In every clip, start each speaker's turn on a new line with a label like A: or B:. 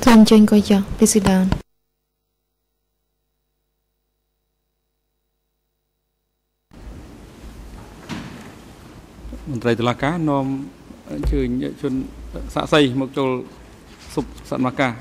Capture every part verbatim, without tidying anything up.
A: Tuan Chen Koya, please sit down.
B: មន្ត្រីតុលាការនាំអញ្ជើញជនសាកសីមកចូលសុបសមាការ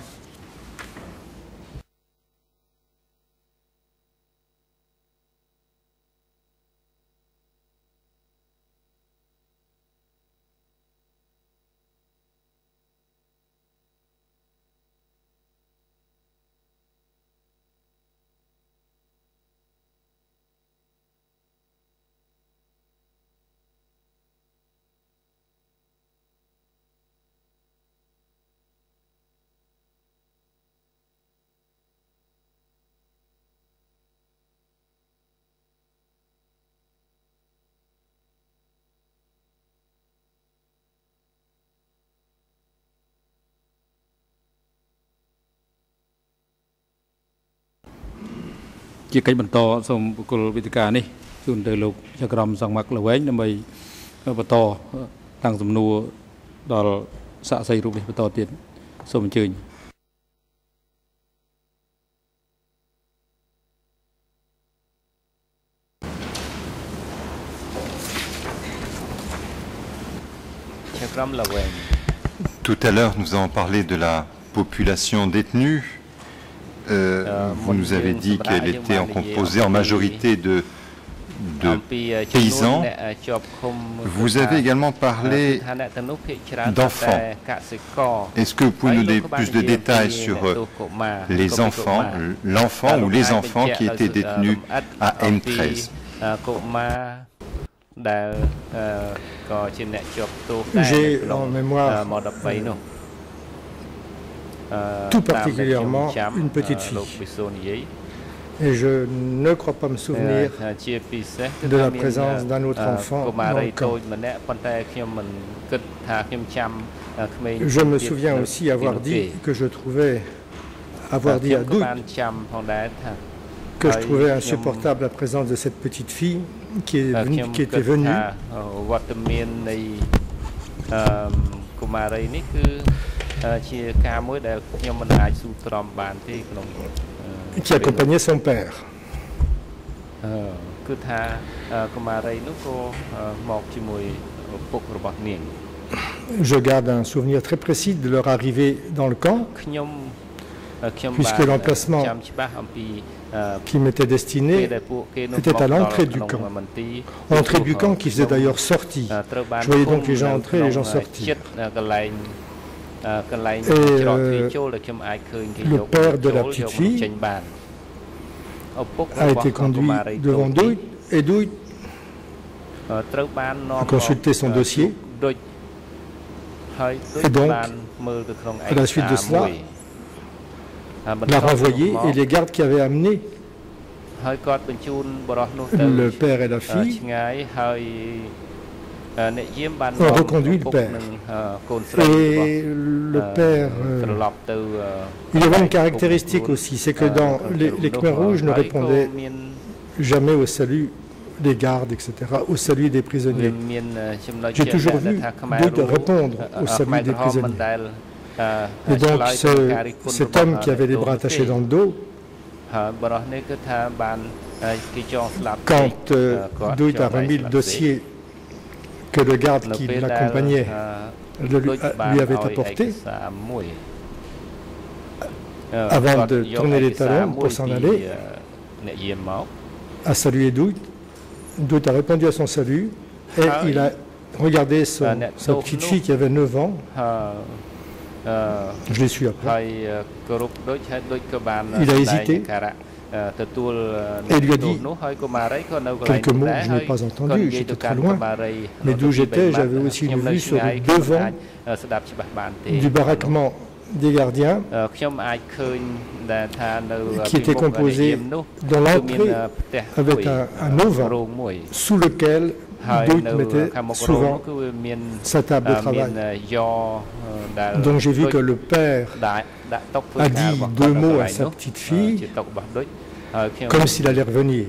B: ជាកិច្ចបន្តសូមបុគ្គលវិទ្យានេះជូនទៅលោកចក្រមសង្មាក់លវែងដើម្បីបន្តតាំងសំណួរដល់សាកសីរូបនេះបន្តទៀតសូមអញ្ជើញ
C: Tout à l'heure, nous avons parlé de la population détenue. Euh, vous nous avez dit qu'elle était en composée en majorité de, de paysans. Vous avez également parlé d'enfants. Est-ce que vous pouvez nous donner plus de détails sur les enfants, l'enfant ou les enfants qui étaient détenus à M treize?
D: J'ai en mémoire tout particulièrement une petite fille. Et je ne crois pas me souvenir de la présence d'un autre enfant dans le camp. Je me souviens aussi avoir dit que je trouvais, avoir dit à Douy que je trouvais insupportable la présence de cette petite fille qui, est venue, qui était venue qui accompagnait son père. Je garde un souvenir très précis de leur arrivée dans le camp, puisque l'emplacement qui m'était destiné était à l'entrée du camp. Entrée du camp qui faisait d'ailleurs sortie. Je voyais donc les gens entrer et les gens sortir. Et euh, le père de la petite fille a été conduit devant Douy et Douy a consulté son dossier. Et donc, à la suite de cela, l'a renvoyé et les gardes qui avaient amené le père et la fille ont reconduit le père. Et le père, euh, il y avait une caractéristique aussi, c'est que dans les, les Khmers rouges ne répondaient jamais au salut des gardes, et cetera, au salut des prisonniers. J'ai toujours vu Douy répondre au salut des prisonniers. Et donc ce, cet homme qui avait les bras attachés dans le dos, quand euh, Douy a remis le dossier que le garde qui l'accompagnait lui avait apporté, avant de tourner les talons pour s'en aller, a salué Douy. Douy a répondu à son salut et il a regardé son, sa petite fille qui avait neuf ans. Je l'ai su après. Il a hésité et lui a dit quelques mots que je n'ai pas entendus, j'étais très loin, mais d'où j'étais, j'avais aussi une vue sur le devant du baraquement des gardiens qui était composé dans l'entrée avec un, un auvent sous lequel Douy mettait souvent sa table de travail. Donc j'ai vu que le père a dit deux mots à sa petite fille, comme s'il allait revenir.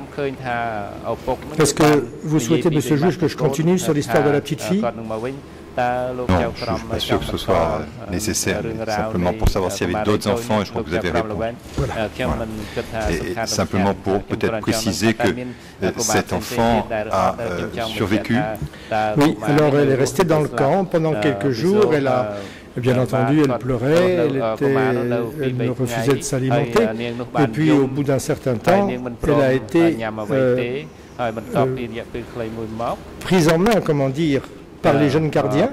D: Est-ce que vous souhaitez, monsieur le juge, que je continue sur l'histoire de la petite fille?
C: Non, je ne suis pas sûr que ce soit nécessaire, simplement pour savoir s'il y avait d'autres enfants, et je crois que vous avez répondu. Voilà. Et simplement pour peut-être préciser que euh, cet enfant a euh, survécu.
D: Oui, alors elle est restée dans le camp pendant quelques jours, elle a... Bien entendu, elle pleurait, elle, était, elle me refusait de s'alimenter, et puis au bout d'un certain temps, elle a été euh, euh, prise en main, comment dire, par les jeunes gardiens,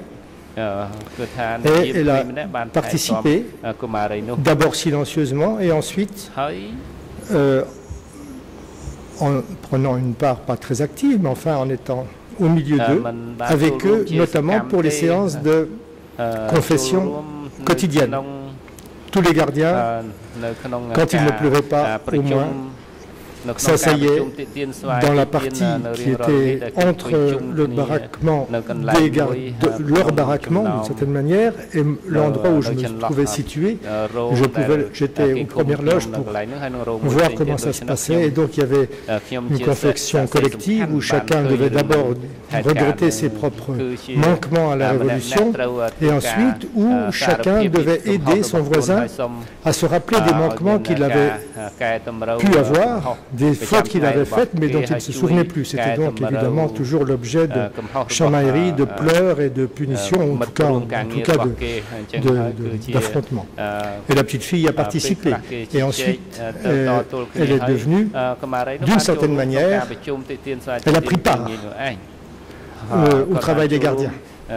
D: et elle a participé, d'abord silencieusement, et ensuite, euh, en prenant une part pas très active, mais enfin en étant au milieu d'eux, avec eux, notamment pour les séances de confession quotidienne. Tous les gardiens, quand il ne pleuvait pas, au moins, s'asseyaient dans la partie qui était entre le baraquement des gardes, de leur baraquement d'une certaine manière, et l'endroit où je me trouvais situé. Je pouvais, j'étais aux premières loges pour voir comment ça se passait, et donc il y avait une confection collective où chacun devait d'abord regretter ses propres manquements à la Révolution, et ensuite où chacun devait aider son voisin à se rappeler des manquements qu'il avait pu avoir, des fautes qu'il avait faites, mais dont il ne se souvenait plus. C'était donc évidemment toujours l'objet de chamailleries, de pleurs et de punitions, en tout cas, en tout cas d'affrontements. Et la petite fille a participé. Et ensuite, euh, elle est devenue, d'une certaine manière, elle a pris part euh, au travail des gardiens.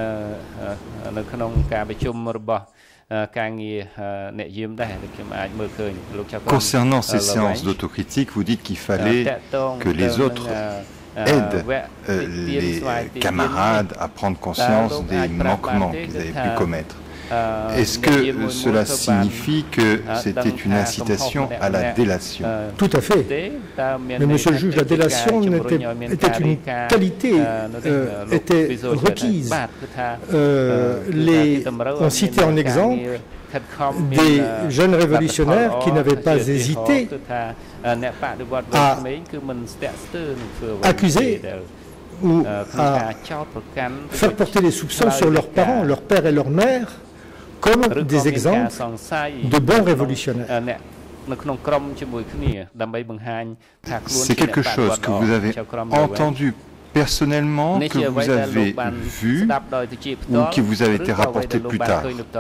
C: Concernant ces séances d'autocritique, vous dites qu'il fallait que les autres aident euh, les camarades à prendre conscience des manquements qu'ils avaient pu commettre. Est-ce que cela signifie que c'était une incitation à la délation?
D: Tout à fait. Mais monsieur le juge, la délation était, était une qualité, euh, était requise. Euh, les, on citait en exemple des jeunes révolutionnaires qui n'avaient pas hésité à accuser ou à faire porter les soupçons sur leurs parents, leur père et leur mère, comme des exemples de bons révolutionnaires.
C: C'est quelque chose que vous avez entendu personnellement, que vous avez vu ou qui vous a été rapporté plus tard?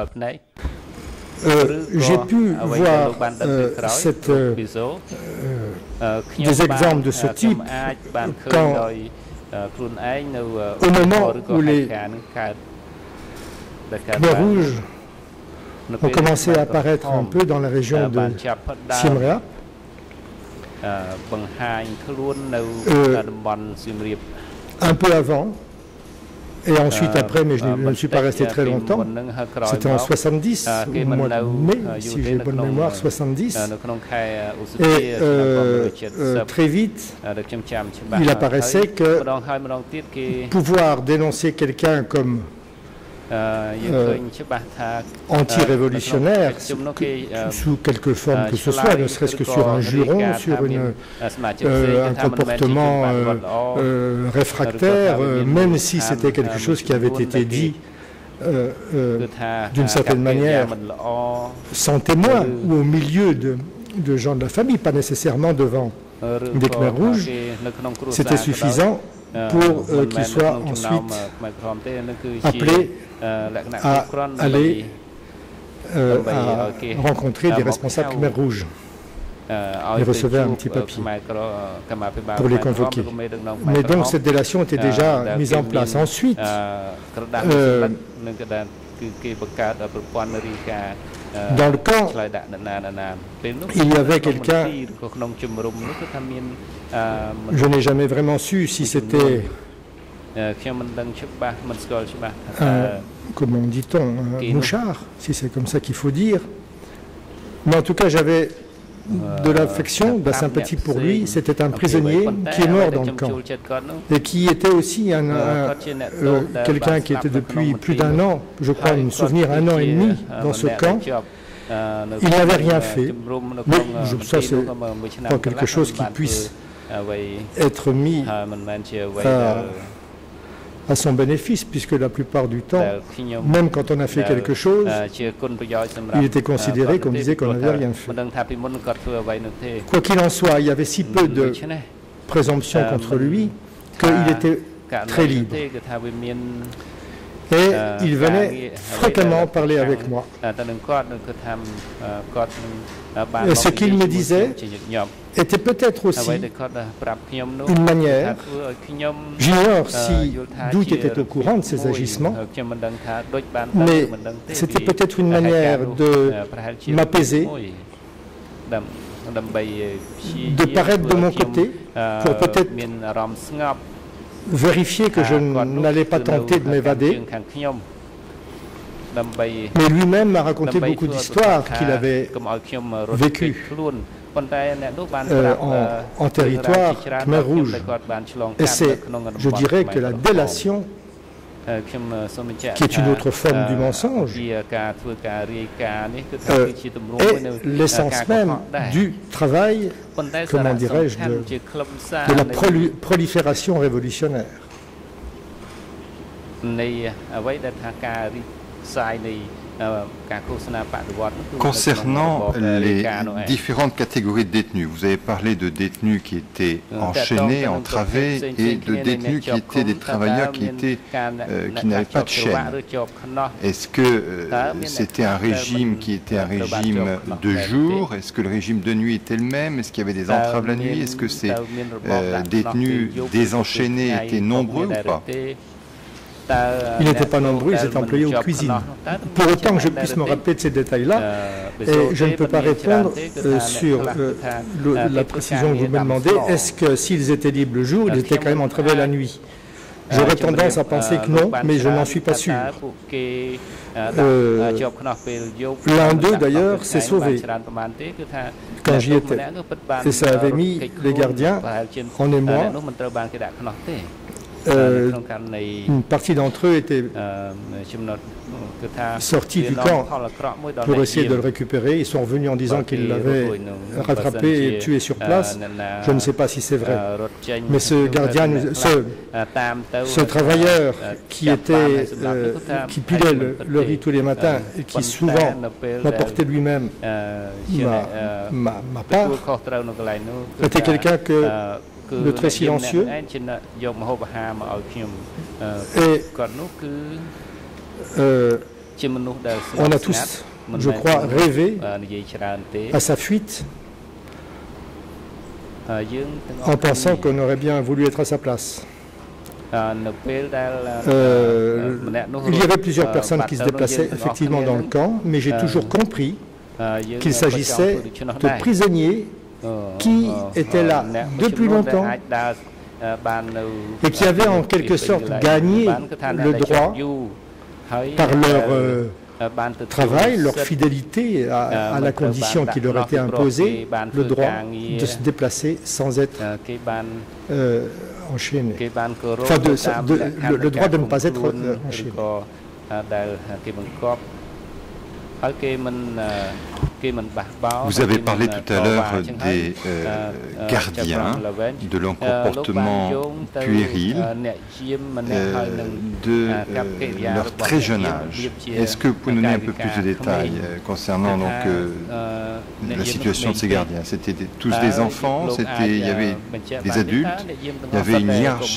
D: Euh, J'ai pu voir euh, cette, euh, euh, des exemples de ce type quand, au moment où les Khmer rouges ont commencé à apparaître un peu dans la région de Siem Reap, euh, un peu avant, et ensuite après, mais je ne suis pas resté très longtemps, c'était en soixante-dix, au mois de mai, si j'ai bonne mémoire, soixante-dix, et euh, euh, très vite, il apparaissait que pouvoir dénoncer quelqu'un comme Euh, anti-révolutionnaire sous quelque forme que ce soit, ne serait-ce que sur un juron, sur une, euh, un comportement euh, euh, réfractaire, euh, même si c'était quelque chose qui avait été dit euh, euh, d'une certaine manière sans témoin ou au milieu de, de gens de la famille, pas nécessairement devant des Khmers rouges, c'était suffisant pour euh, qu'ils soient ensuite appelés à aller euh, à rencontrer des responsables Khmer rouges. Ils recevaient un petit papier pour les convoquer. Mais donc cette délation était déjà mise en place. Ensuite, euh, dans le camp, il y avait quelqu'un, je n'ai jamais vraiment su si c'était, un, comment dit-on, un mouchard, si c'est comme ça qu'il faut dire. Mais en tout cas, j'avais de l'affection, de la sympathie pour lui. C'était un prisonnier qui est mort dans le camp et qui était aussi un, un, euh, quelqu'un qui était depuis plus d'un an, je crois, me souvenir, un an et demi dans ce camp. Il n'avait rien fait, mais je, ça c'est pas quelque chose qui puisse être mis à, à son bénéfice, puisque la plupart du temps, même quand on a fait quelque chose, il était considéré qu'on disait qu'on n'avait rien fait. Quoi qu'il en soit, il y avait si peu de présomption contre lui qu'il était très libre. Et il venait fréquemment parler avec moi. Et ce qu'il me disait était peut-être aussi une manière, j'ignore si Duc était au courant de ses agissements, mais c'était peut-être une manière de m'apaiser, de paraître de mon côté, pour peut-être vérifier que je n'allais pas tenter de m'évader. Mais lui-même m'a raconté beaucoup d'histoires qu'il avait vécues euh, en, en territoire Khmer Rouge. Et c'est, je dirais, que la délation, qui est une autre forme du mensonge, euh, est l'essence même du travail, comment dirais-je, de, de la proli prolifération révolutionnaire.
C: Concernant les différentes catégories de détenus, vous avez parlé de détenus qui étaient enchaînés, entravés, et de détenus qui étaient des travailleurs qui étaient euh, qui n'avaient pas de chaîne. Est-ce que euh, c'était un régime qui était un régime de jour? Est-ce que le régime de nuit était le même? Est-ce qu'il y avait des entraves la nuit? Est-ce que ces euh, détenus désenchaînés étaient nombreux ou pas?
D: Ils n'étaient pas nombreux, ils étaient employés aux cuisines. Pour autant que je puisse me rappeler de ces détails-là, et je ne peux pas répondre euh, sur euh, le, la précision que vous me demandez, est-ce que s'ils étaient libres le jour, ils étaient quand même entravés la nuit? J'aurais tendance à penser que non, mais je n'en suis pas sûr. Euh, L'un d'eux, d'ailleurs, s'est sauvé quand j'y étais. Et ça avait mis les gardiens en émoi. Euh, une partie d'entre eux était sortis du camp pour essayer de le récupérer. Ils sont revenus en disant qu'ils l'avaient rattrapé et tué sur place. Je ne sais pas si c'est vrai. Mais ce gardien, ce, ce travailleur qui, était, euh, qui pilait le, le riz tous les matins et qui souvent m'apportait lui-même ma, ma part, était quelqu'un que de très silencieux, et euh, on a tous, je crois, rêvé à sa fuite en pensant qu'on aurait bien voulu être à sa place. Euh, il y avait plusieurs personnes qui se déplaçaient effectivement dans le camp, mais j'ai toujours compris qu'il s'agissait de prisonniers qui étaient là depuis longtemps et qui avaient en quelque sorte gagné le droit par leur euh, travail, leur fidélité à, à la condition qui leur était imposée, le droit de se déplacer sans être euh, enchaîné. Enfin, de, de, le, le droit de ne pas être euh, enchaîné.
C: Vous avez parlé tout à l'heure des euh, gardiens, de leur comportement puéril, euh, de euh, leur très jeune âge. Est-ce que vous pouvez nous donner un peu plus de détails euh, concernant donc, euh, la situation de ces gardiens? C'était tous des enfants, il y avait des adultes, il y avait une hiérarchie.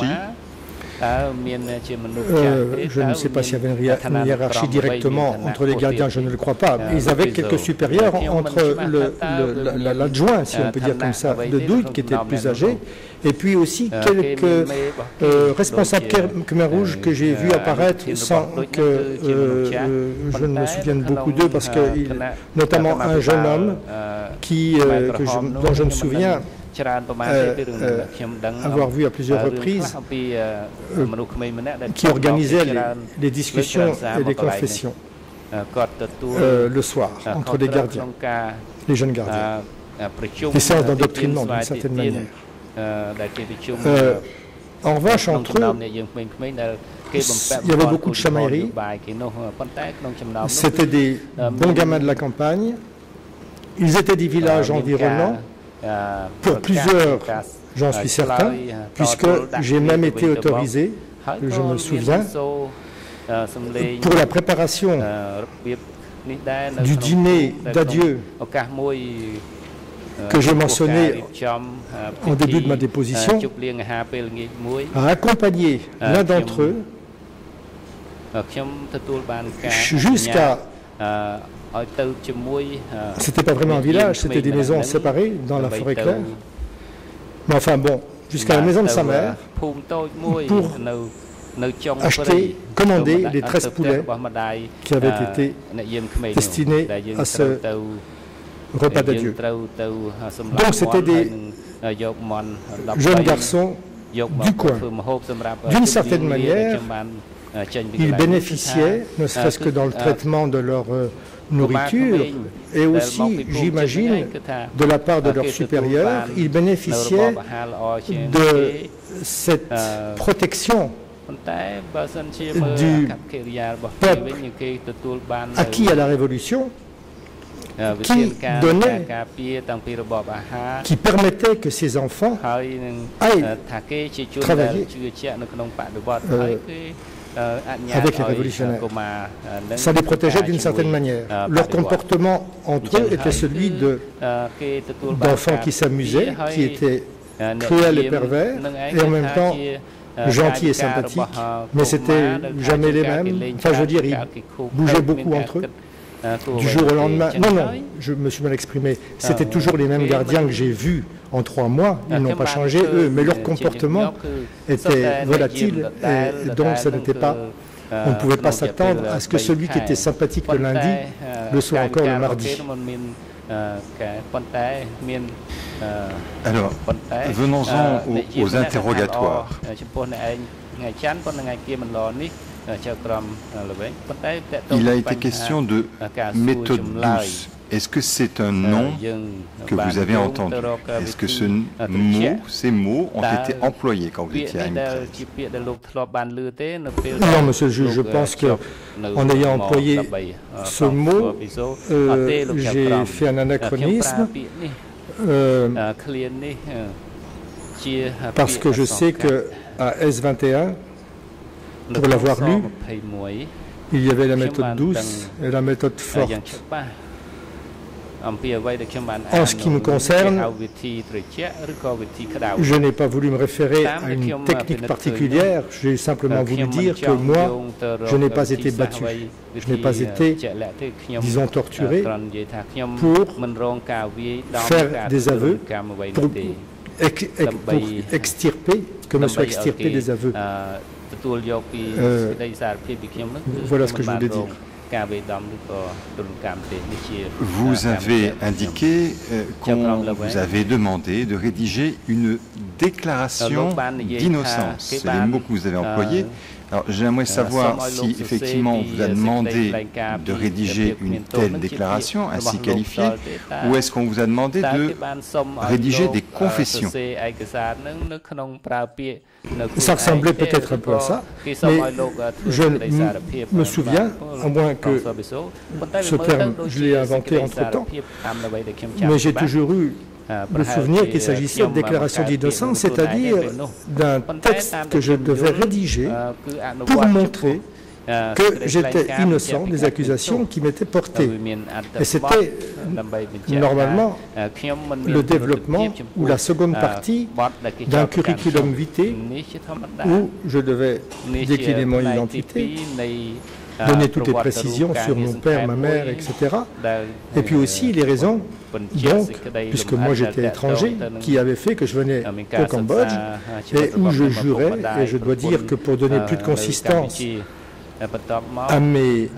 D: Euh, je ne sais pas s'il y avait une hiérarchie directement entre les gardiens, je ne le crois pas. Ils avaient quelques supérieurs entre l'adjoint, si on peut dire comme ça, de Duc, qui était le plus âgé, et puis aussi quelques euh, responsables Khmer Rouge que j'ai vus apparaître sans que euh, euh, je ne me souvienne beaucoup d'eux, parce que, il, notamment un jeune homme qui, euh, que je, dont je me souviens, Euh, euh, avoir vu à plusieurs reprises euh, qui organisait les, les discussions et les confessions euh, le soir entre les gardiens, les jeunes gardiens, des séances d'endoctrinement d'une certaine manière. Euh, en revanche, entre eux, il y avait beaucoup de chamaillerie. C'était des bons gamins de la campagne. Ils étaient des villages environnants. Pour plusieurs, j'en suis certain, puisque j'ai même été autorisé je me souviens, pour la préparation du dîner d'adieu que j'ai mentionné en début de ma déposition, a accompagné l'un d'entre eux jusqu'à... C'était pas vraiment un village, c'était des maisons séparées dans la forêt claire. Mais enfin bon, jusqu'à la maison de sa mère pour acheter, commander les treize poulets qui avaient été destinés à ce repas d'adieu. Donc c'était des jeunes garçons du coin. D'une certaine manière, ils bénéficiaient, ne serait-ce que dans le traitement de leur euh, nourriture, et aussi, j'imagine, de la part de leurs supérieurs, ils bénéficiaient de cette protection du peuple acquis à la Révolution, qui donnait, qui permettait que ces enfants aillent travailler euh, avec les révolutionnaires. Ça les protégeait d'une certaine manière. Leur comportement entre eux était celui d'enfants qui s'amusaient, qui étaient cruels et pervers, et en même temps gentils et sympathiques, mais c'était jamais les mêmes. Enfin, je veux dire, ils bougeaient beaucoup entre eux. Du jour au lendemain, non, non, je me suis mal exprimé, c'était toujours les mêmes gardiens que j'ai vus en trois mois, ils n'ont pas changé eux, mais leur comportement était volatile et donc ça n'était pas, on ne pouvait pas s'attendre à ce que celui qui était sympathique le lundi le soit encore le mardi.
C: Alors, venons-en aux, aux interrogatoires. Il a été question de méthode douce. Est-ce que c'est un nom que vous avez entendu? Est-ce que ce mot, ces mots ont été employés quand vous étiez à M treize?
D: Non, monsieur le juge, je pense qu'en ayant employé ce mot, euh, j'ai fait un anachronisme euh, parce que je sais qu'à S vingt et un, pour l'avoir lu, il y avait la méthode douce et la méthode forte. En ce qui me concerne, je n'ai pas voulu me référer à une technique particulière, j'ai simplement voulu dire que moi, je n'ai pas été battu, je n'ai pas été, disons, torturé pour faire des aveux, pour, ex pour extirper, que me soient extirpés des aveux. Euh, voilà ce que je voulais dire.
C: Vous avez indiqué euh, qu'on vous avait demandé de rédiger une déclaration d'innocence. C'est les mots que vous avez employés. Alors, j'aimerais savoir si effectivement on vous a demandé de rédiger une telle déclaration ainsi qualifiée, ou est-ce qu'on vous a demandé de rédiger des confessions?
D: Ça ressemblait peut-être un peu à ça, mais je me souviens, à moins que ce terme, je l'ai inventé entre-temps, mais j'ai toujours eu le souvenir qu'il s'agissait de déclaration d'innocence, c'est-à-dire d'un texte que je devais rédiger pour montrer que j'étais innocent des accusations qui m'étaient portées. Et c'était normalement le développement ou la seconde partie d'un curriculum vitae où je devais décliner mon identité, donner toutes les précisions sur mon père, ma mère, et cetera. Et puis aussi les raisons, donc, puisque moi j'étais étranger, qui avaient fait que je venais au Cambodge et où je jurais, et je dois dire que pour donner plus de consistance à mes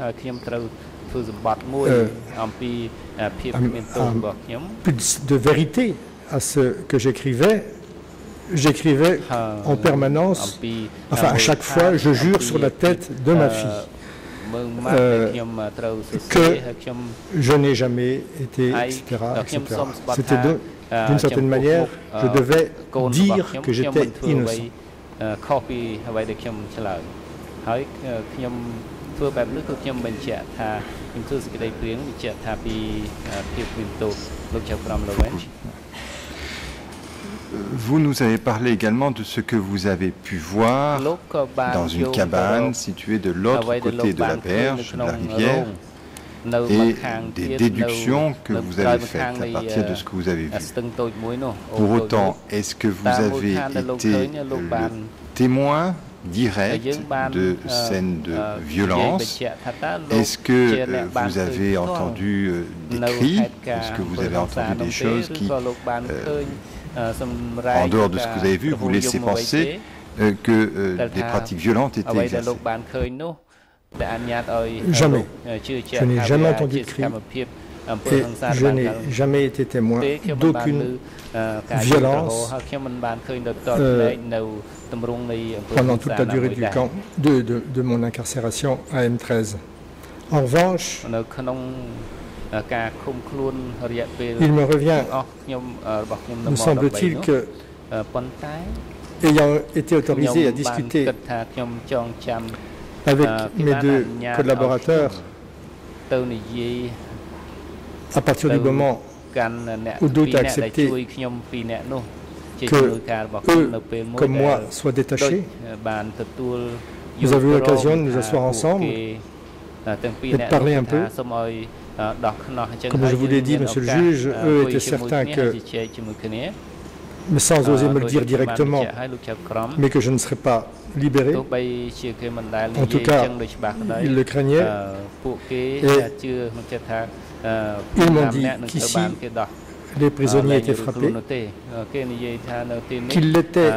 D: euh, à, à, plus de vérité à ce que j'écrivais, j'écrivais en permanence, enfin à chaque fois, je jure sur la tête de ma fille. Euh, que je n'ai jamais été, et cetera, et cetera. C'était d'une certaine manière, je devais dire que j'étais innocent.
C: vous nous avez parlé également de ce que vous avez pu voir dans une cabane située de l'autre côté de la berge, de la rivière, et des déductions que vous avez faites à partir de ce que vous avez vu. Pour autant, est-ce que vous avez été le témoin direct de scènes de violence? Est-ce que euh, vous avez entendu euh, des cris? Est-ce que vous avez entendu des choses qui, euh, en dehors de ce que vous avez vu, vous laissaient penser euh, que euh, des pratiques violentes étaient exercées?
D: Jamais. Je n'ai jamais entendu de cris et je n'ai jamais été témoin d'aucune violence euh, pendant toute la durée du camp, de, de, de mon incarcération à M treize. En revanche, il me revient, me semble-t-il, que, ayant été autorisé à discuter avec mes deux collaborateurs, à partir du moment où d'autres a accepté que eux, comme moi, soient détachés, nous avons eu l'occasion de nous asseoir ensemble et de parler un peu. Comme je vous l'ai dit, monsieur le juge, eux étaient certains que, mais sans oser me le dire directement, mais que je ne serais pas libéré. En tout cas, ils le craignaient. Et ils m'ont dit qu'ici, les prisonniers étaient frappés, qu'ils l'étaient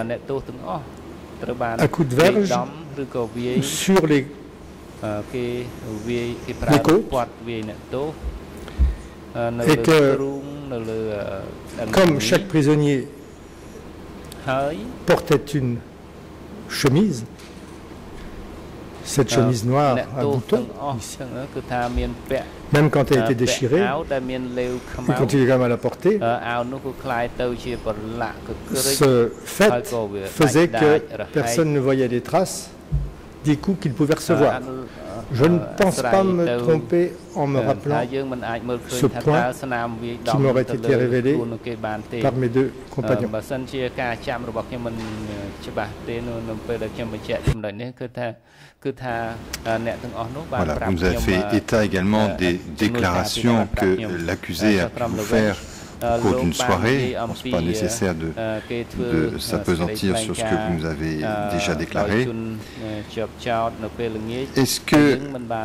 D: à coups de verge sur les, les côtes, et que, comme chaque prisonnier portait une chemise, cette chemise noire à boutons, ici, même quand elle était déchirée, il continuait quand même à la porter. Ce fait faisait que personne ne voyait les traces des coups qu'il pouvait recevoir. Je ne pense pas me tromper en me rappelant ce point qui m'aurait été révélé par mes deux compagnons.
C: Voilà, vous nous avez fait état également des déclarations que l'accusé a pu vous faire au cours d'une soirée. Je ne pense pas nécessaire de, de s'appesantir sur ce que vous nous avez déjà déclaré. Est-ce que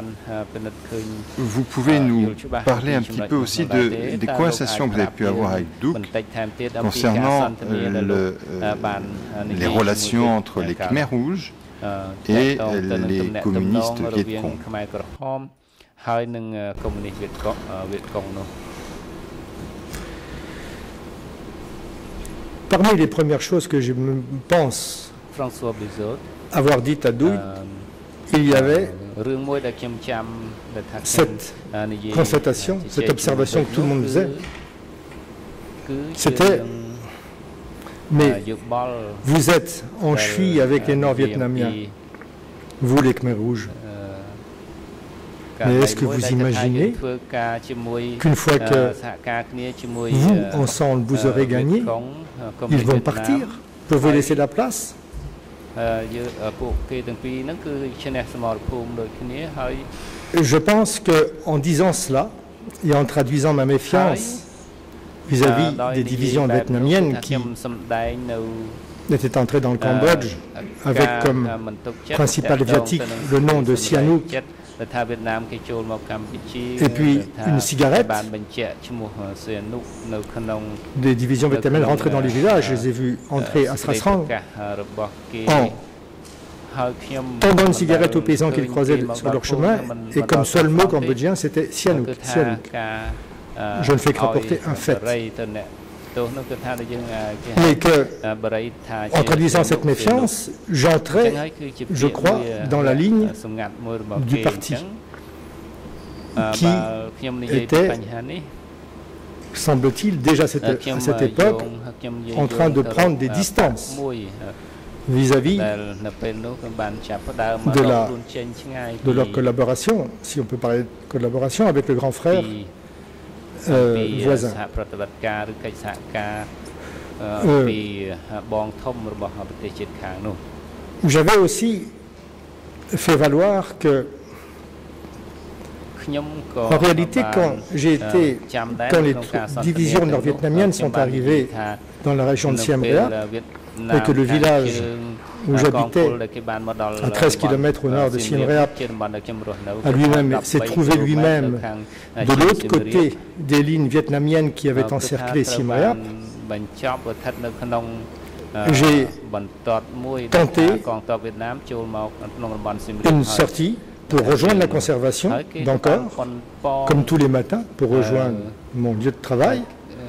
C: vous pouvez nous parler un petit peu aussi de, des conversations que vous avez pu avoir avec Duc concernant euh, le, euh, les relations entre les Khmers rouges et les communistes Viet Cong?
D: Parmi les premières choses que je me pense avoir dites à Duc, il y avait cette constatation, cette observation que tout le monde faisait. C'était, mais vous êtes en cheville avec les Nord-Vietnamiens, vous les Khmers rouges. Mais est-ce que vous imaginez qu'une fois que vous, ensemble, vous aurez gagné, ils vont partir pour vous laisser la place? Je pense qu'en disant cela et en traduisant ma méfiance vis-à-vis des divisions vietnamiennes qui étaient entrées dans le Cambodge avec comme principal viatique le nom de Sihanouk, et puis une cigarette. Des divisions vietnamiennes rentraient dans les villages. Je les ai vus entrer à Srasrang en tendant une cigarette aux paysans qu'ils croisaient sur leur chemin, et comme seul mot cambodgien, c'était Sihanouk. Sihanouk. Je ne fais que rapporter un fait. Mais que, en traduisant cette méfiance, j'entrais, je crois, dans la ligne du parti qui était, semble-t-il, déjà à cette, à cette époque, en train de prendre des distances vis-à-vis de, la, de leur collaboration, si on peut parler de collaboration, avec le grand frère Euh, voisins. euh, j'avais aussi fait valoir que, en réalité, quand j'ai été, quand les divisions nord-vietnamiennes sont arrivées dans la région de Siem Reap, et que le village où j'habitais, à treize kilomètres au nord de Siem Reap, a lui-même s'est trouvé lui-même de l'autre côté des lignes vietnamiennes qui avaient encerclé Siem Reap, j'ai tenté une sortie pour rejoindre la conservation d'Angkor, comme tous les matins, pour rejoindre mon lieu de travail,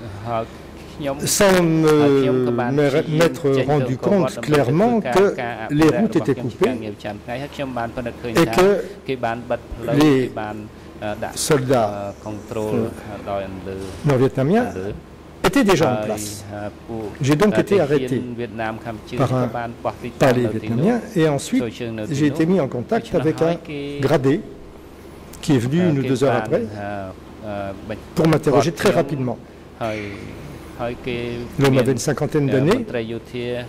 D: sans me m'être rendu compte clairement que les routes étaient coupées et que les soldats nord-vietnamiens étaient déjà en place. J'ai donc été arrêté par, un, par les Vietnamiens et ensuite j'ai été mis en contact avec un gradé qui est venu une ou deux heures après pour m'interroger très rapidement. L'homme avait une cinquantaine d'années et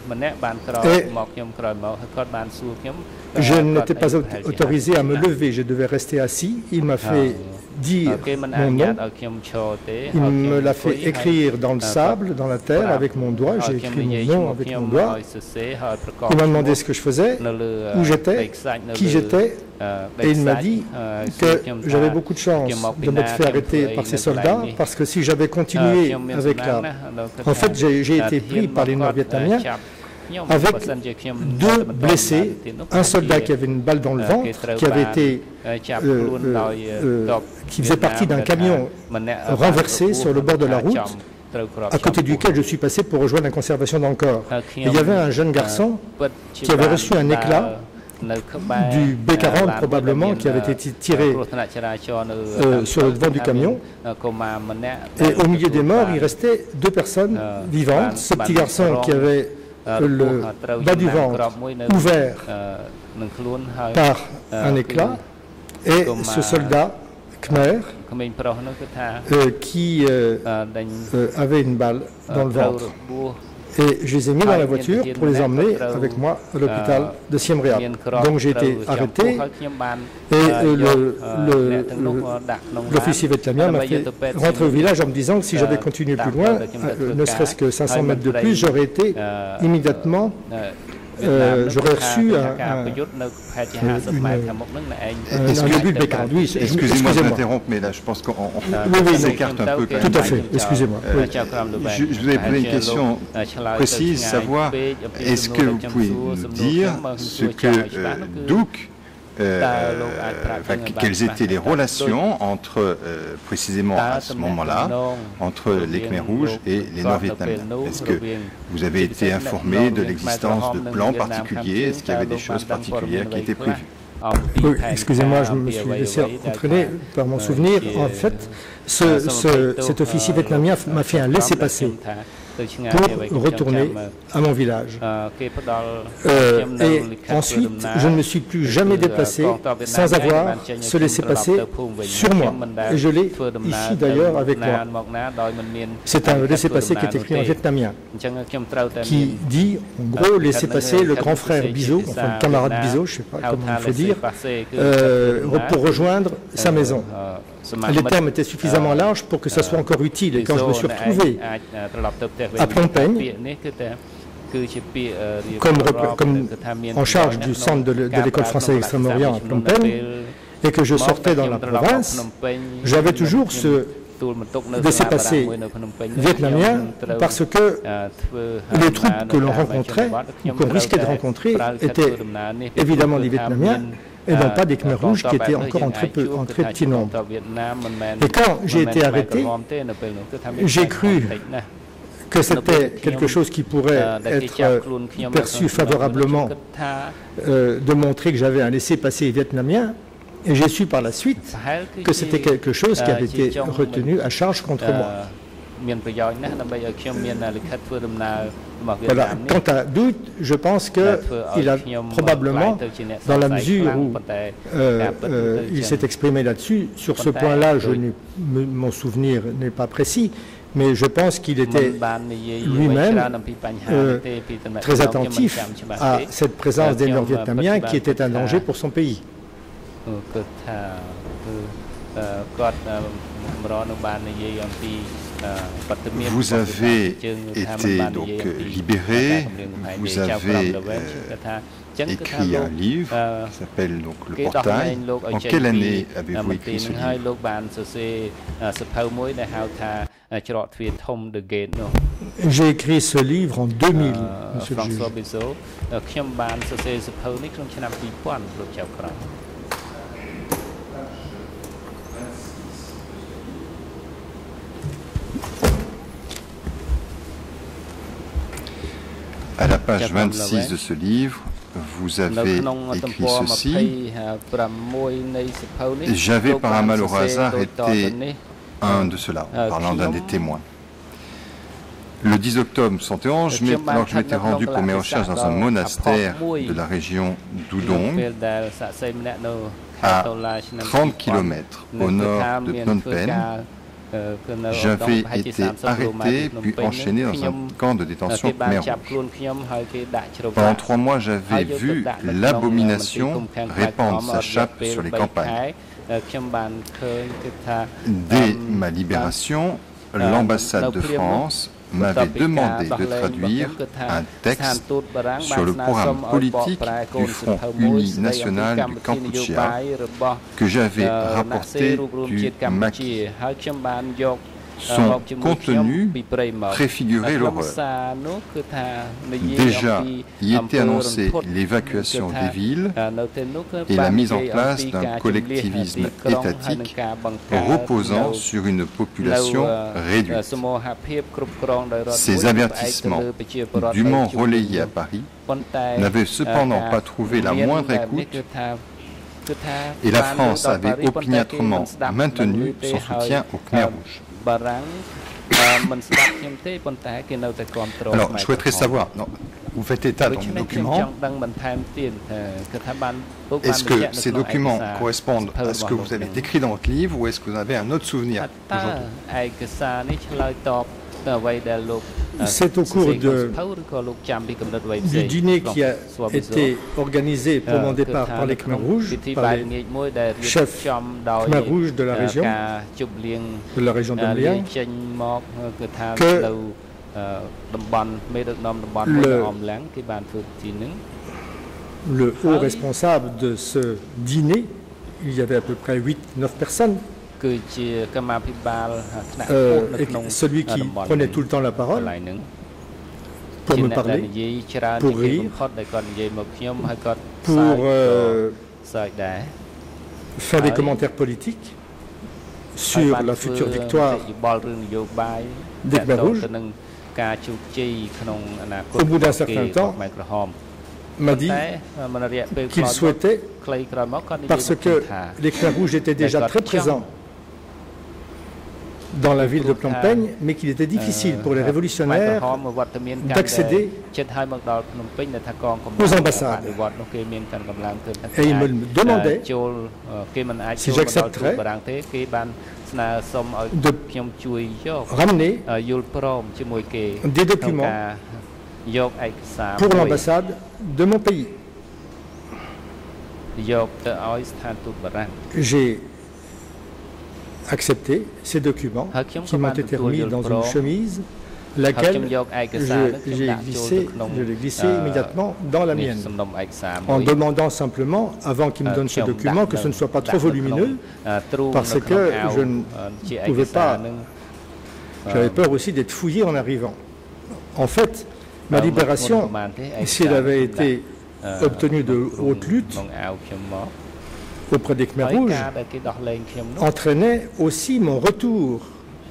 D: je n'étais pas autorisé à me lever, je devais rester assis. Il m'a fait dire mon nom, il me l'a fait écrire dans le sable, dans la terre, avec mon doigt, j'ai écrit mon nom avec mon doigt. Il m'a demandé ce que je faisais, où j'étais, qui j'étais, et il m'a dit que j'avais beaucoup de chance de m'être fait arrêter par ces soldats, parce que si j'avais continué avec la... En fait, j'ai été pris par les Nord-Vietnamiens avec deux blessés, un soldat qui avait une balle dans le ventre, qui avait été, euh, euh, euh, qui faisait partie d'un camion renversé sur le bord de la route, à côté duquel je suis passé pour rejoindre la conservation d'Angkor. Il y avait un jeune garçon qui avait reçu un éclat du B quarante probablement, qui avait été tiré euh, sur le devant du camion. Et au milieu des morts, il restait deux personnes vivantes. Ce petit garçon qui avait le bas du ventre ouvert par un éclat, et ce soldat khmer euh, qui euh, euh, avait une balle dans le ventre. Et je les ai mis dans la voiture pour les emmener avec moi à l'hôpital de Siem Reap. Donc j'ai été arrêté et euh, l'officier vietnamien m'a fait rentrer au village en me disant que si j'avais continué plus loin, euh, ne serait-ce que cinq cents mètres de plus, j'aurais été immédiatement... Euh, j'aurais reçu un, un, une, un début de B quarante. Oui,
C: excusez-moi de m'interrompre, mais là je pense qu'on
D: oui, oui,
C: s'écarte un peu. Quand
D: tout
C: même.
D: à fait, excusez-moi.
C: Euh, je, je vous avais posé une question précise, savoir est-ce que vous pouvez nous dire ce que euh, Duc, euh, enfin, quelles étaient les relations entre, euh, précisément à ce moment-là, entre les Khmers rouges et les Nord-Vietnamiens? Est-ce que vous avez été informé de l'existence de plans particuliers? Est-ce qu'il y avait des choses particulières qui étaient prévues?
D: Oui, excusez-moi, je me suis laissé entraîner par mon souvenir. En fait, ce, ce, cet officier vietnamien m'a fait un laissez-passer pour retourner à mon village. Euh, et ensuite, je ne me suis plus jamais déplacé sans avoir ce laissez-passer sur moi. Et je l'ai ici d'ailleurs avec moi. C'est un laissez-passer qui est écrit en vietnamien, qui dit, en gros, laissez-passer le grand frère Bizot, enfin le camarade Bizot, je ne sais pas comment il faut dire, euh, pour rejoindre sa maison. Les termes étaient suffisamment larges pour que ça soit encore utile. Et quand je me suis retrouvé à Phnom Penh, comme, comme en charge du centre de l'école française Extrême-Orient à Phnom Penh, et que je sortais dans la province, j'avais toujours ce laissez-passer vietnamien, parce que les troupes que l'on rencontrait, ou qu'on risquait de rencontrer, étaient évidemment des Vietnamiens, et non pas des Khmers rouges qui étaient encore en très, peu, en très petit nombre. Et quand j'ai été arrêté, j'ai cru que c'était quelque chose qui pourrait être euh, perçu favorablement, euh, de montrer que j'avais un laissez-passer vietnamien, et j'ai su par la suite que c'était quelque chose qui avait été retenu à charge contre moi. Voilà. Quant à doute, je pense qu'il a probablement, dans la mesure où euh, euh, il s'est exprimé là-dessus, sur ce point-là, je mon souvenir n'est pas précis, mais je pense qu'il était lui-même euh, très attentif à cette présence des Nord-Vietnamiens qui était un danger pour son pays.
C: Vous avez été donc libéré, vous avez euh, écrit un livre qui s'appelle donc Le Portail. En quelle année avez-vous écrit ce livre?
D: J'ai écrit ce livre en deux mille, monsieur le juge.
C: À la page vingt-six de ce livre, vous avez écrit ceci. J'avais par un malheureux hasard été un de ceux-là, parlant d'un des témoins. Le dix octobre soixante et onze, alors que je m'étais rendu pour mes recherches dans un monastère de la région d'Udong, à trente kilomètres au nord de Phnom Penh, j'avais été arrêté puis enchaîné dans un camp de détention Khmer Rouge. Pendant trois mois, j'avais vu l'abomination répandre sa chape sur les campagnes. Dès ma libération, l'ambassade de France m'avait demandé de traduire un texte sur le programme politique du Front Uni National du Kampuchea que j'avais rapporté du Maquis. Son contenu préfigurait l'horreur. Déjà y était annoncée l'évacuation des villes et la mise en place d'un collectivisme étatique reposant sur une population réduite. Ces avertissements, dûment relayés à Paris, n'avaient cependant pas trouvé la moindre écoute et la France avait opiniâtrement maintenu son soutien au Khmer Rouge. Alors, je souhaiterais savoir, non, vous faites état de documents. Est-ce que ces documents correspondent à ce que vous avez décrit dans votre livre ou est-ce que vous avez un autre souvenir aujourd'hui?
D: C'est au cours de, du dîner qui a été organisé pour mon départ par les Khmer Rouges, par les chefs Khmer Rouges de la région, de la région de Mliang, que le, le haut responsable de ce dîner, il y avait à peu près huit neuf personnes, Euh, et celui qui prenait tout le temps la parole pour me parler, pour rire, pour euh, faire des commentaires politiques sur la future victoire des Khmer Rouges. Au bout d'un certain temps, m'a dit qu'il souhaitait, parce que les Khmer Rouges étaient déjà très présents dans la ville de Phnom Penh, mais qu'il était difficile pour les révolutionnaires d'accéder aux ambassades. Et il me demandait si j'accepterais de ramener des documents pour l'ambassade de mon pays. J'ai accepté ces documents qui m'ont été remis dans une chemise, laquelle j'ai glissé, je l'ai glissé immédiatement dans la mienne, en demandant simplement, avant qu'il me donne ce document, que ce ne soit pas trop volumineux, parce que je ne pouvais pas, j'avais peur aussi d'être fouillé en arrivant. En fait, ma libération, si elle avait été obtenue de haute lutte, auprès des Khmer Rouges, entraînait aussi mon retour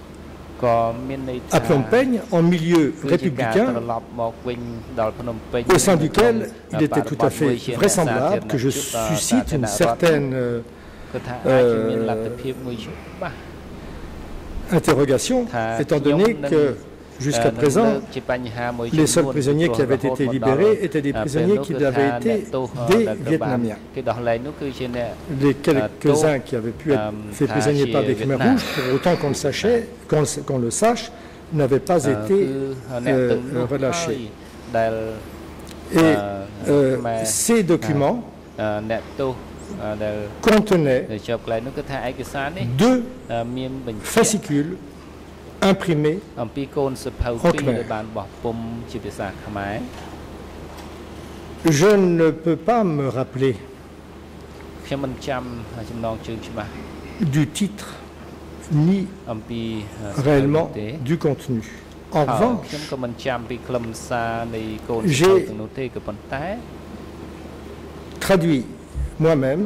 D: à Phnom Penh en milieu républicain, au sein duquel il était tout à fait vraisemblable que je suscite une certaine euh, interrogation, étant donné que jusqu'à présent, les seuls prisonniers qui avaient été libérés étaient des prisonniers qui avaient été des Vietnamiens. Les quelques-uns qui avaient pu être faits prisonniers par des Khmers rouges, pour autant qu'on le, sachait, qu'on qu'on le sache, n'avaient pas été euh, relâchés. Et euh, ces documents contenaient deux fascicules imprimés en khmer. Je ne peux pas me rappeler du titre ni réellement du contenu. En revanche, j'ai traduit moi-même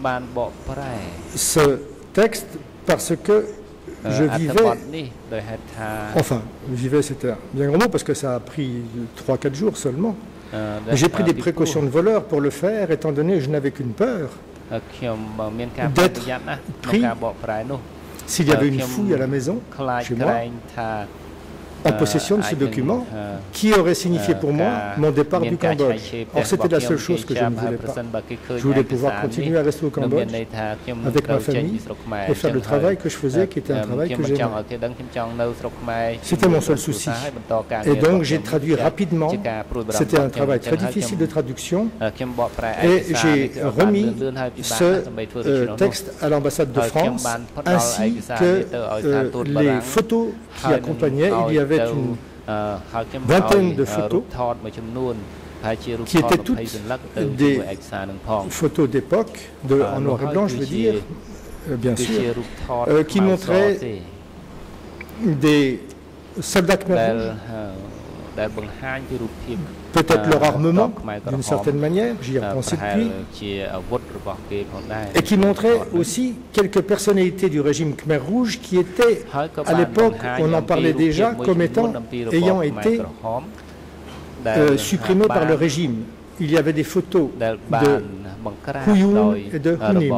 D: ce texte parce que je vivais, enfin, je vivais, c'était un bien grand mot parce que ça a pris trois quatre jours seulement. J'ai pris des précautions de voleur pour le faire, étant donné que je n'avais qu'une peur, d'être pris s'il y avait une fouille à la maison, chez moi, en possession de ce document qui aurait signifié pour moi mon départ du Cambodge. Or, c'était la seule chose que je ne voulais pas. Je voulais pouvoir continuer à rester au Cambodge avec ma famille et faire le travail que je faisais, qui était un travail que j'aimais. C'était mon seul souci. Et donc, j'ai traduit rapidement. C'était un travail très difficile de traduction. Et j'ai remis ce euh, texte à l'ambassade de France, ainsi que euh, les photos qui accompagnaient. Il y avait une vingtaine de photos qui étaient toutes des photos d'époque, de, en noir et blanc, je veux dire, euh, bien sûr, euh, qui montraient des soldats khmers rouges, peut-être leur armement, d'une certaine manière, j'y ai repensé depuis, et qui montrait aussi quelques personnalités du régime Khmer Rouge qui étaient, à l'époque, on en parlait déjà comme étant, ayant été euh, supprimés par le régime. Il y avait des photos de Kuyun et de Hunim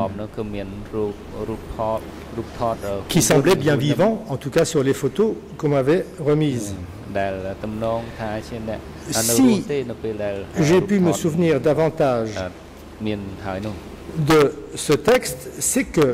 D: qui semblaient bien vivants, en tout cas sur les photos qu'on m'avait remises. Si j'ai pu me souvenir davantage de ce texte, c'est que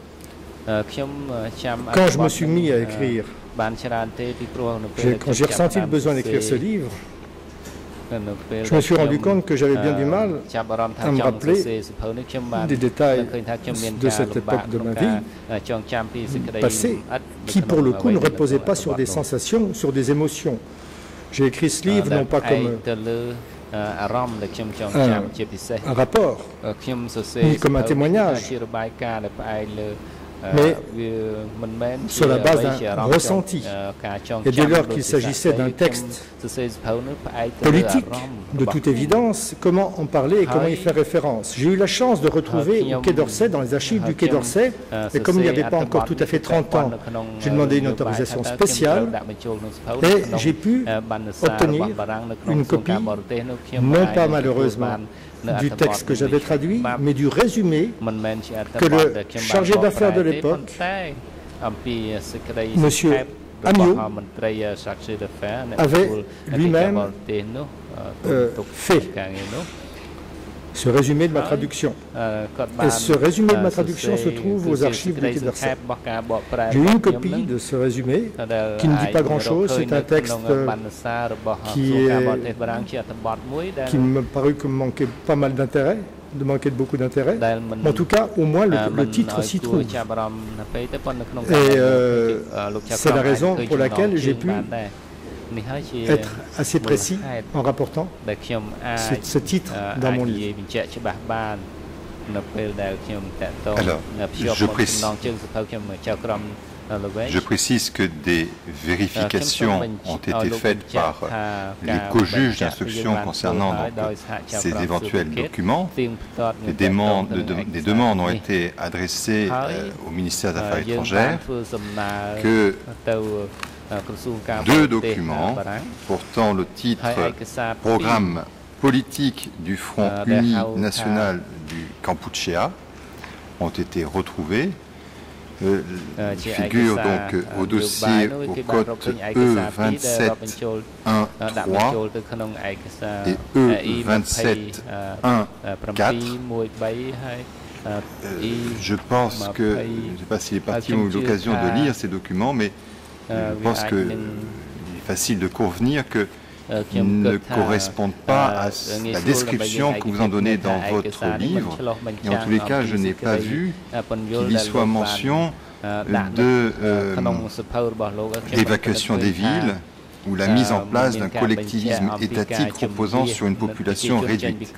D: quand je me suis mis à écrire, quand j'ai ressenti le besoin d'écrire ce livre, je me suis rendu compte que j'avais bien du mal à me rappeler des détails de cette époque de ma vie passée, qui pour le coup ne reposait pas sur des sensations, sur des émotions. J'ai écrit ce livre non pas comme un, un rapport, ni comme un témoignage, mais sur la base d'un ressenti. Et dès lors qu'il s'agissait d'un texte politique, de toute évidence, comment en parler et comment y faire référence. J'ai eu la chance de retrouver au Quai d'Orsay, dans les archives du Quai d'Orsay, et comme il n'y avait pas encore tout à fait trente ans, j'ai demandé une autorisation spéciale et j'ai pu obtenir une copie, non pas malheureusement du texte que j'avais traduit, mais du résumé que le chargé d'affaires de l'époque, M. Amiot, avait lui-même euh, fait. Ce résumé de ma traduction. Et ce résumé de ma traduction se trouve aux archives du Quai d'Orsay. J'ai eu une copie de ce résumé qui ne dit pas grand-chose. C'est un texte qui, est, qui me parut que manquait pas mal d'intérêt, de manquer de beaucoup d'intérêt. En tout cas, au moins le, le titre s'y trouve. Et euh, c'est la raison pour laquelle j'ai pu être assez précis en rapportant ce, ce titre dans mon livre.
C: Alors, je précise, je précise que des vérifications ont été faites par les co-juges d'instruction concernant donc, ces éventuels documents. Des demandes, de, des demandes ont été adressées euh, au ministère des Affaires étrangères que deux documents portant le titre « Programme politique du Front uni national du Kampuchéa » ont été retrouvés euh, figure donc au dossier au code E vingt-sept un trois et E vingt-sept un quatre. Euh, je pense que, je ne sais pas s'il est parti ou eu l'occasion de lire ces documents, mais je pense qu'il est facile de convenir que ne correspondent pas à la description que vous en donnez dans votre livre. Et en tous les cas, je n'ai pas vu qu'il y soit mention de euh, l'évacuation des villes ou la mise en place d'un collectivisme étatique reposant sur une population réduite.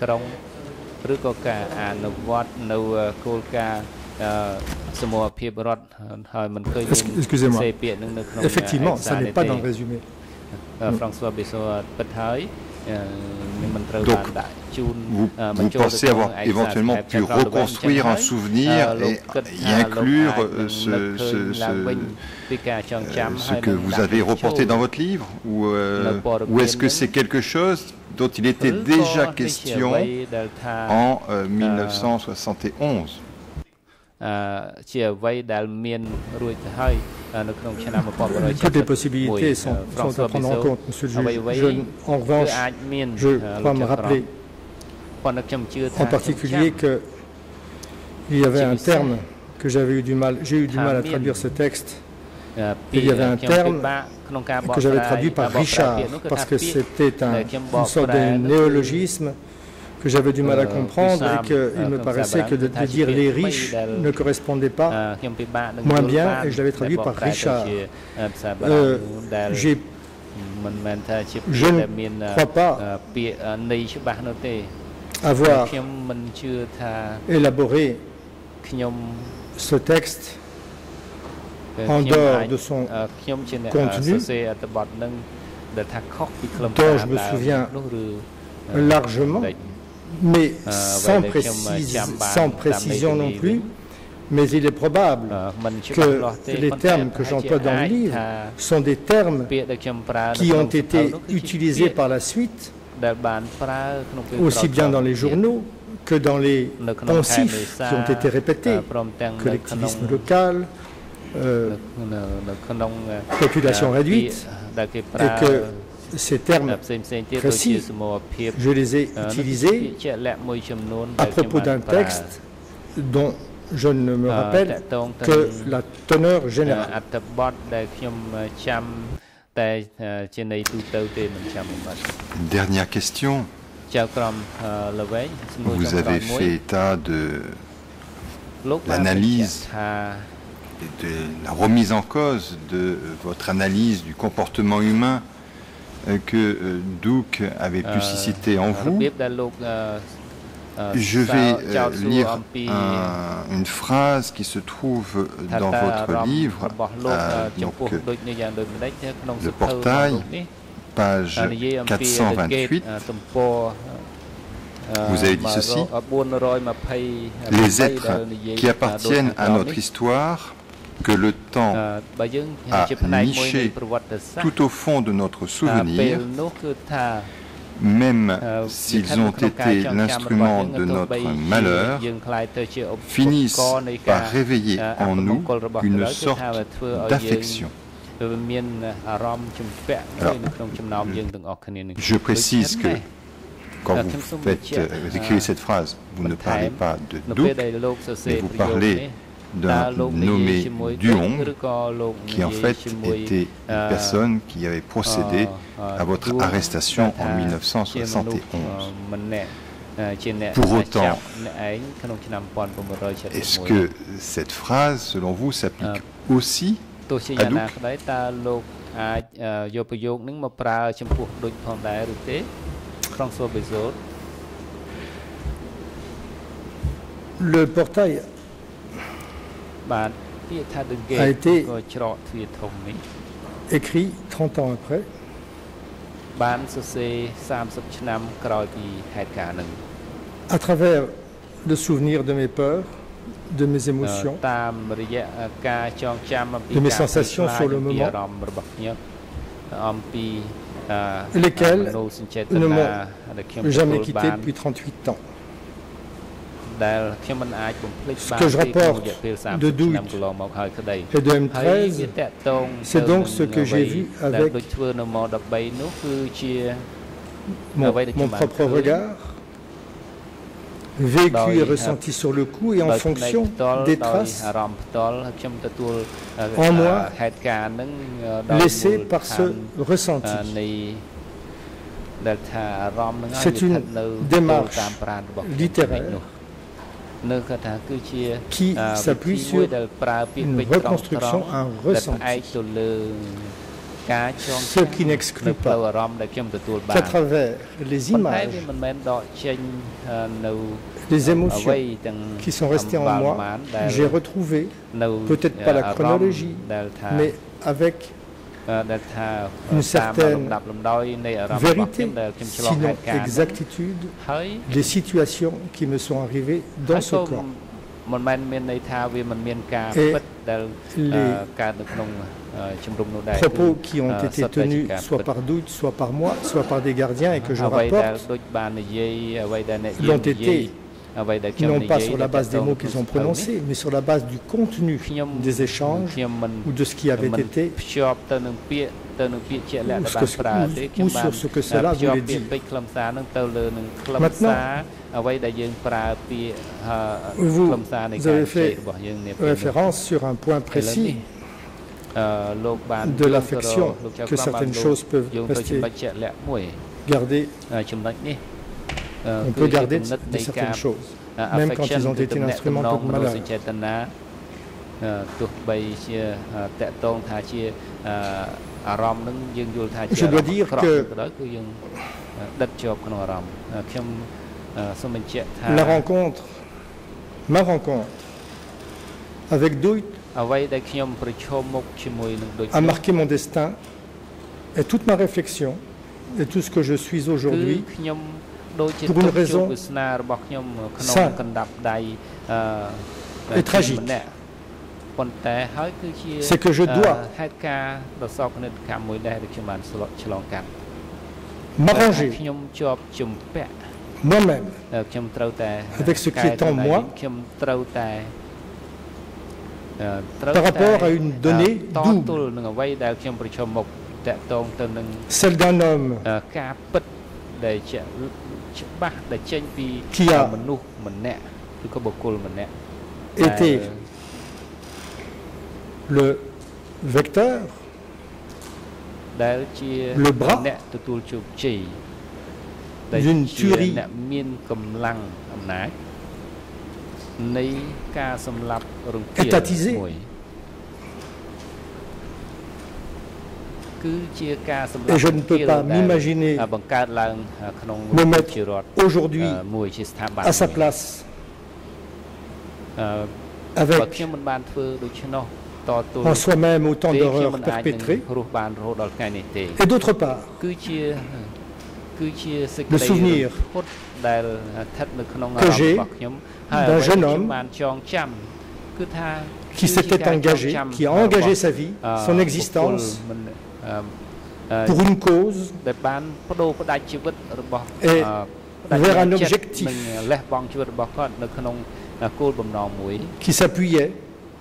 D: Excusez-moi. Effectivement, ça n'est pas dans le résumé.
C: Donc, vous, vous pensez avoir éventuellement pu reconstruire un souvenir et y inclure ce, ce, ce, ce que vous avez reporté dans votre livre, ou, euh, ou est-ce que c'est quelque chose dont il était déjà question en euh, mille neuf cent soixante et onze?
D: Toutes les possibilités sont, sont à prendre en compte, monsieur le juge. Je, en revanche, je crois me rappeler en particulier qu'il y avait un terme que j'avais eu du mal, j'ai eu du mal à traduire ce texte. Il y avait un terme que j'avais traduit par Richard, parce que c'était un, une sorte de néologisme que j'avais du mal à comprendre et qu'il me paraissait que de, de dire les riches ne correspondait pas moins bien, et je l'avais traduit par Richard. Euh, je ne crois pas avoir élaboré ce texte en dehors de son contenu, dont je me souviens largement, mais sans, précise, sans précision non plus. Mais il est probable que les termes que j'emploie dans le livre sont des termes qui ont été utilisés par la suite, aussi bien dans les journaux que dans les poncifs qui ont été répétés, collectivisme local, euh, population réduite, et que ces termes précis, je les ai utilisés à propos d'un texte dont je ne me rappelle que la teneur générale.
C: Dernière question. Vous avez fait état de l'analyse et de la remise en cause de votre analyse du comportement humain que Duc avait pu susciter en vous. Je vais euh, lire un, une phrase qui se trouve dans votre livre, euh, donc, le portail, page quatre cent vingt-huit. Vous avez dit ceci: les êtres qui appartiennent à notre histoire, que le temps a niché tout au fond de notre souvenir, même s'ils ont été l'instrument de notre malheur, finissent par réveiller en nous une sorte d'affection. Alors, je précise que quand vous, faites, vous écrivez cette phrase, vous ne parlez pas de Duc, mais vous parlez d'un nommé Duong, qui en fait était une personne qui avait procédé à votre arrestation en mille neuf cent soixante et onze. Pour autant, est-ce que cette phrase, selon vous, s'applique aussi à Duc?
D: Le portail a été écrit trente ans après. À travers le souvenir de mes peurs, de mes émotions, de mes sensations sur le moment, lesquelles ne m'ont jamais quitté depuis trente-huit ans. Ce que je rapporte de Douit et de M treize, c'est donc ce que j'ai vu avec mon, mon propre regard, vécu et ressenti sur le coup et en fonction des traces en moi laissées par ce ressenti. C'est une démarche littéraire qui s'appuie sur une reconstruction, un ressenti. Ce qui n'exclut pas qu'à travers les images, les émotions qui sont restées en moi, j'ai retrouvé, peut-être pas la chronologie, mais avec une certaine vérité, sinon exactitude, les situations qui me sont arrivées dans ce corps. Et les propos qui ont été tenus soit par Douit, soit par moi, soit par des gardiens et que je rapporte, l'ont été non pas sur la base des mots qu'ils ont prononcés, mais sur la base du contenu des échanges ou de ce qui avait été, ou, ce que, ou, ou sur ce que cela voulait dire. Maintenant, vous, vous avez fait référence sur un point précis de l'affection que certaines choses peuvent rester gardées. On peut garder de, de certaines choses, même quand ils ont été instrumentaux de malheur. Je dois dire que la rencontre, ma rencontre avec Douit a marqué mon destin et toute ma réflexion et tout ce que je suis aujourd'hui. Pour une raison simple et tragique, c'est que je dois m'arranger moi-même avec ce qui est en moi par rapport à une donnée double, celle d'un homme qui a été le vecteur, le bras d'une tuerie étatisée. Et je ne peux pas m'imaginer me mettre aujourd'hui à sa place avec en soi-même autant d'horreurs perpétrées. Et d'autre part, le souvenir que j'ai d'un jeune homme qui s'était engagé, qui a engagé sa vie, son existence, pour une cause et vers un objectif qui s'appuyait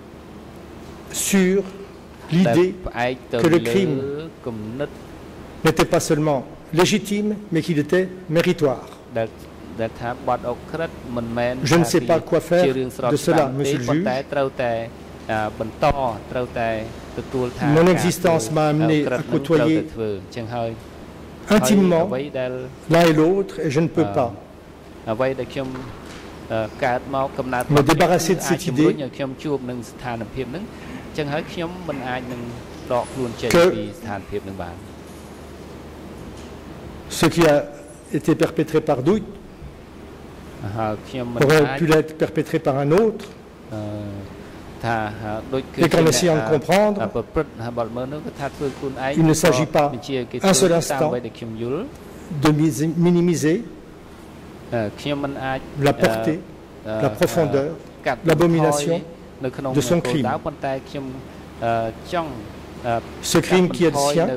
D: sur l'idée que le crime n'était pas seulement légitime, mais qu'il était méritoire. Je ne sais pas quoi faire de cela, monsieur le juge. Mon existence m'a amené à côtoyer intimement l'un et l'autre et je ne peux pas me débarrasser de cette idée que ce qui a été perpétré par Douit aurait pu être perpétré par un autre. Et qu'en essayant de comprendre, il ne s'agit pas un seul instant de minimiser la portée, la profondeur, l'abomination de son crime. Ce crime qui est le sien,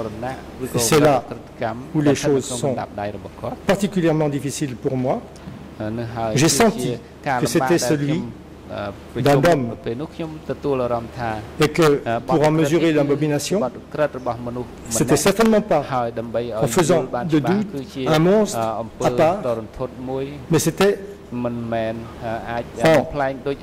D: c'est là où les choses sont particulièrement difficiles pour moi, j'ai senti que c'était celui d'un homme et que pour en mesurer l'abomination, c'était certainement pas en faisant de doute un monstre à part, mais c'était en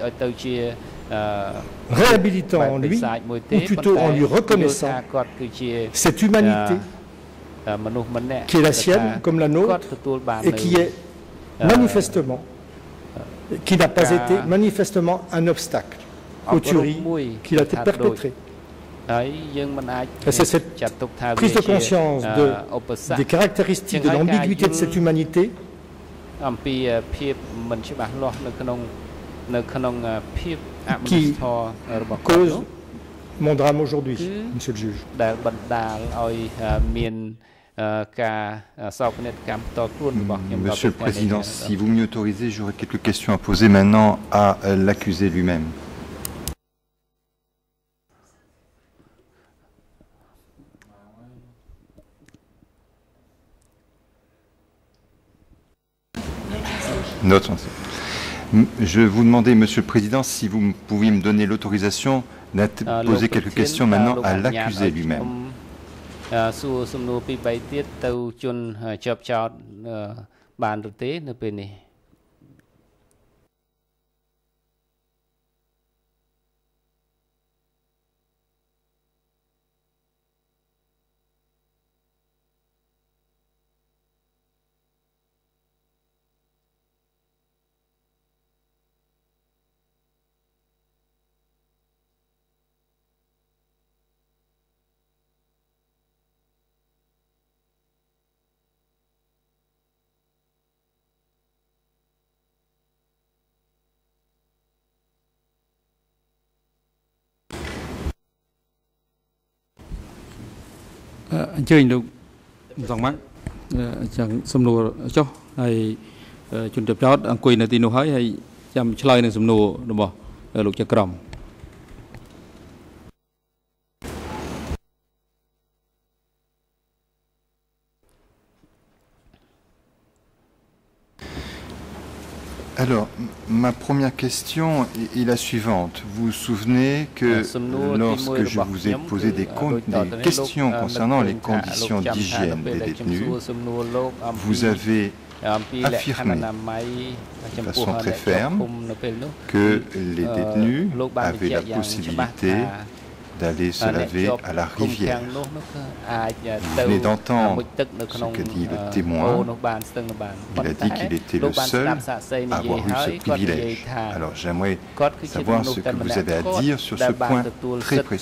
D: réhabilitant en lui, ou plutôt en lui reconnaissant cette humanité qui est la sienne comme la nôtre et qui est manifestement, qui n'a pas été manifestement un obstacle aux tueries qu'il a été perpétrées. C'est cette prise de conscience de, des caractéristiques de l'ambiguïté de cette humanité qui cause mon drame aujourd'hui, Monsieur le juge.
C: Monsieur le Président, si vous m'y autorisez, j'aurais quelques questions à poser maintenant à l'accusé lui-même. Notre Je vous demandais, Monsieur le Président, si vous pouviez me donner l'autorisation de poser quelques questions maintenant à l'accusé lui-même.
B: Anh chơi được dòng mắt chẳng xâm nô cho hay chuẩn tập chót anh quỳ nơi tin nô hỡi hay chăm chơi nơi xâm nô đúng không lục chặt còng.
C: Alors, ma première question est, est la suivante. Vous vous souvenez que lorsque je vous ai posé des, des questions concernant les conditions d'hygiène des détenus, vous avez affirmé de façon très ferme que les détenus avaient la possibilité d'aller se laver à la rivière. Vous venez d'entendre ce que dit le témoin. Il a dit qu'il était le seul à avoir eu ce privilège. Alors j'aimerais savoir ce que vous avez à dire sur ce point très précis.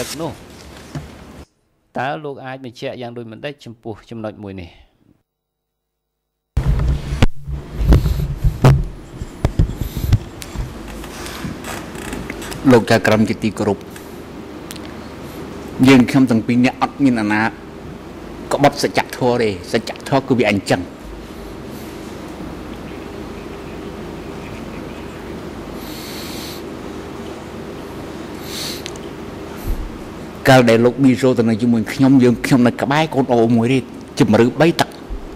E: យើងខ្ញុំទាំងពីរនាក់អត់មានអាណាក្បត់សច្ចធម៌ទេសច្ចធម៌គឺវាអញ្ចឹងកាលដែលលោកប៊ីសូទៅនៅជាមួយខ្ញុំយើងខ្ញុំនៅក្បែរកូនអូមួយទេជំរឿបីទឹក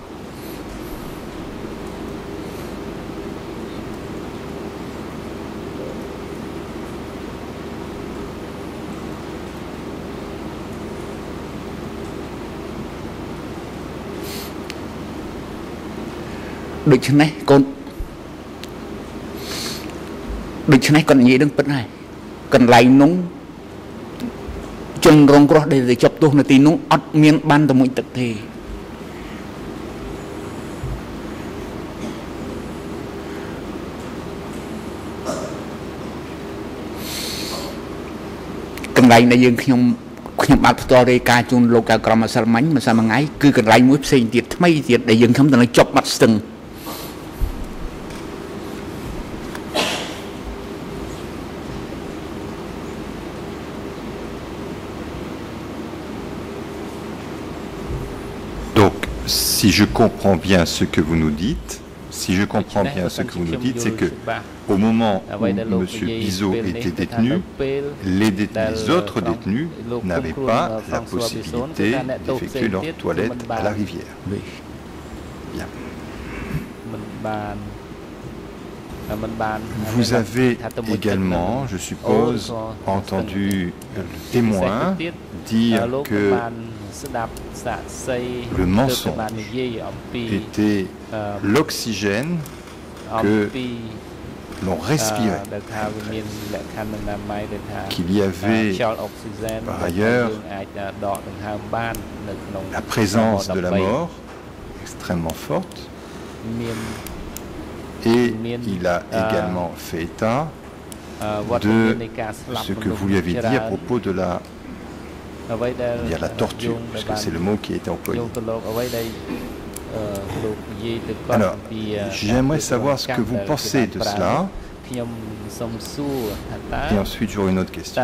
E: ដូច្នេះកូនដូច្នេះគាត់និយាយនឹងពិតហើយកន្លែងនោះជនរងគ្រោះដែលជាប់ទោសនៅទីនោះអត់មានបានតែមួយទឹកទេកន្លែងដែលយើងខ្ញុំខ្ញុំបានផ្ទាល់រាយការណ៍ជូនលោកកៅក្រមអសិលមាញ់មួយសប្តាហ៍ថ្ងៃគឺកន្លែងមួយផ្សេងទៀតថ្មីទៀតដែលយើងខ្ញុំទៅនៅជាប់បាត់ស្ទឹង
C: Si je comprends bien ce que vous nous dites, si je comprends bien ce que vous nous dites, c'est que au moment où M. Bizo était détenu, les, dé les autres détenus n'avaient pas la possibilité d'effectuer leur toilette à la rivière.
E: Oui.
C: Bien. Vous avez également, je suppose, entendu le témoin dire que le mensonge était l'oxygène que l'on respirait, qu'il y avait par ailleurs la présence de la mort extrêmement forte, et il a également fait état de ce que vous lui avez dit à propos de la, il y a la torture, parce que c'est le mot qui a été employé. Alors, j'aimerais savoir ce que vous pensez de cela. Et ensuite, j'aurai une autre question.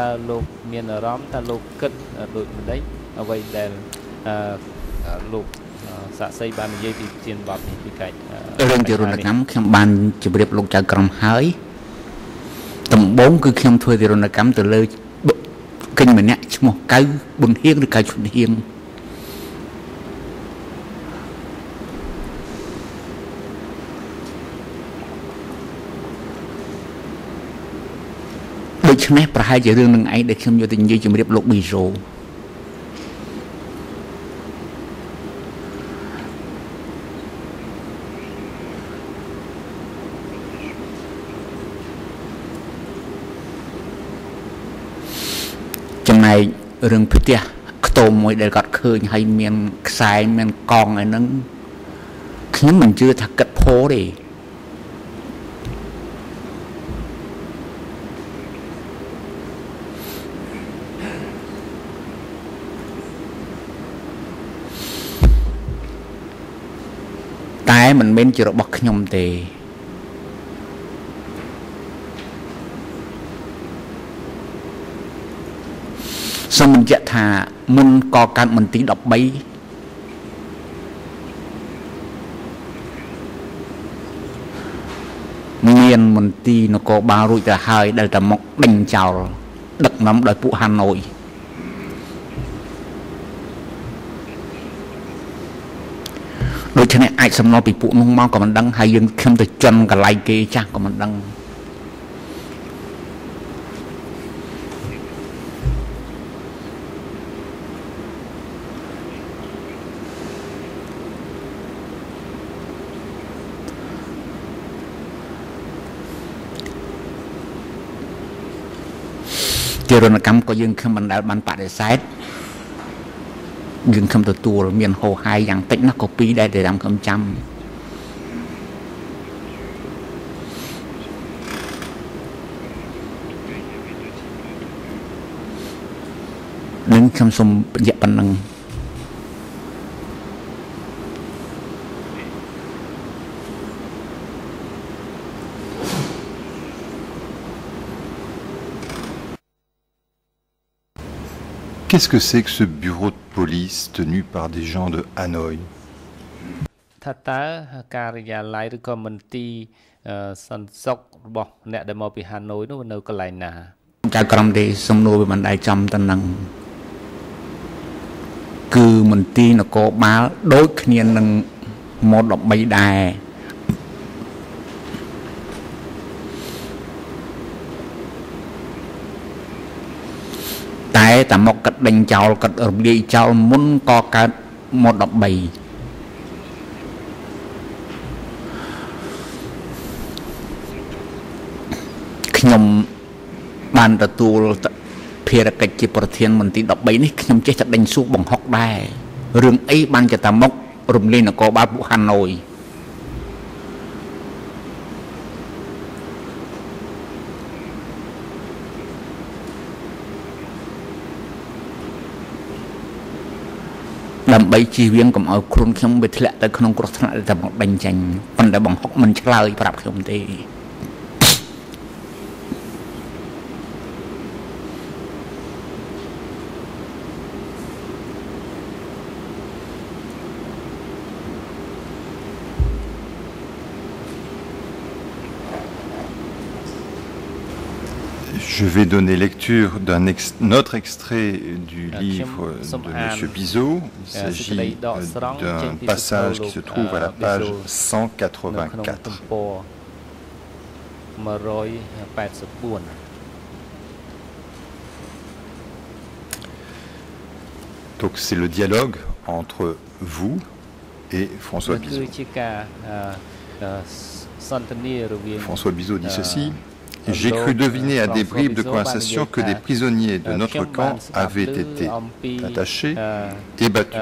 F: សាក់សីបាននិយាយពីជាបទនេះពីកាច់រឿងទារុណកម្មខ្ញុំបានជម្រាបលោកចៅក្រមហើយដំបូងគឺខ្ញុំធ្វើទារុណកម្មទៅលើគិញម្នាក់ឈ្មោះកៅប៊ុនហៀងឬកៅឈុនហៀងដូច្នេះប្រហែលជារឿងនឹងឯងដែលខ្ញុំយកទៅនិយាយជម្រាបលោកប៊ីโซចំណែករឿងផ្ទះខ្ទមមួយដែលគាត់ឃើញហើយមានខ្សែមានកង់ឯហ្នឹងខ្ញុំមិនជឿថាគិតផោទេតែមិនមែនជារបស់ខ្ញុំទេសូមបញ្ជាក់ថាមុនកកើតមន្ទីរដប់បីមានមន្ទីរនគរបាលរួចទៅហើយដែលតែមកដេញចោលដឹកនាំដោយពួកហាណូយដូច្នេះអាចសំណល់ពីពួកនោះមកក៏មិនដឹងហើយយើងខ្ញុំទៅជន់កន្លែងគេចាស់ក៏មិនដឹងទារុណកម្មក៏យើងខ្ញុំមិនដែលបានបដិសេធយើងខ្ញុំទទួលមានហោហាយយ៉ាងតិចណាស់ក៏ពីរដែរតាមខ្ញុំចាំនឹងខ្ញុំសូមបញ្ជាក់ប៉ុណ្ណឹង
C: Qu'est-ce que c'est que ce bureau de police tenu par des gens de Hanoï?
F: ថាតើការិយាល័យឬក៏មន្ទីរសន្តិសុខរបស់អ្នកដែលមកពីហាណូយនោះនៅកន្លែងណាចៅក្រមទេសំណួរវាមិនដែលចំទៅនឹងគឺមន្ទីរនគរបាលដូចគ្នានឹងម៉ូដដប់បីដែរតែតែមកកាត់ដេញចោលកាត់រំលាយចោលមុនក៏កើតម៉ូដដប់បីខ្ញុំបានទទួលភារកិច្ចជាប្រធានមន្ទីរដប់បីនេះខ្ញុំចេះតែដេញសួរបង្ហុកដែររឿងអីបានជាតែមករំលាយនគរបាលពួកហាណូយដើម្បីជៀសវាងកុំឲ្យខ្លួនខ្ញុំវាធ្លាក់ទៅក្នុងគ្រោះថ្នាក់តែមកដេញចាញ់ប៉ុន្តែបង្ហុកមិនឆ្លើយប្រាប់ខ្ញុំទេ
C: Je vais donner lecture d'un ex autre extrait du livre de M. Bizot. Il s'agit d'un passage qui se trouve à la page cent quatre-vingt-quatre. Donc c'est le dialogue entre vous et François Bizot. François Bizot dit ceci. J'ai cru deviner à des bribes de conversation que des prisonniers de notre camp avaient été attachés et battus.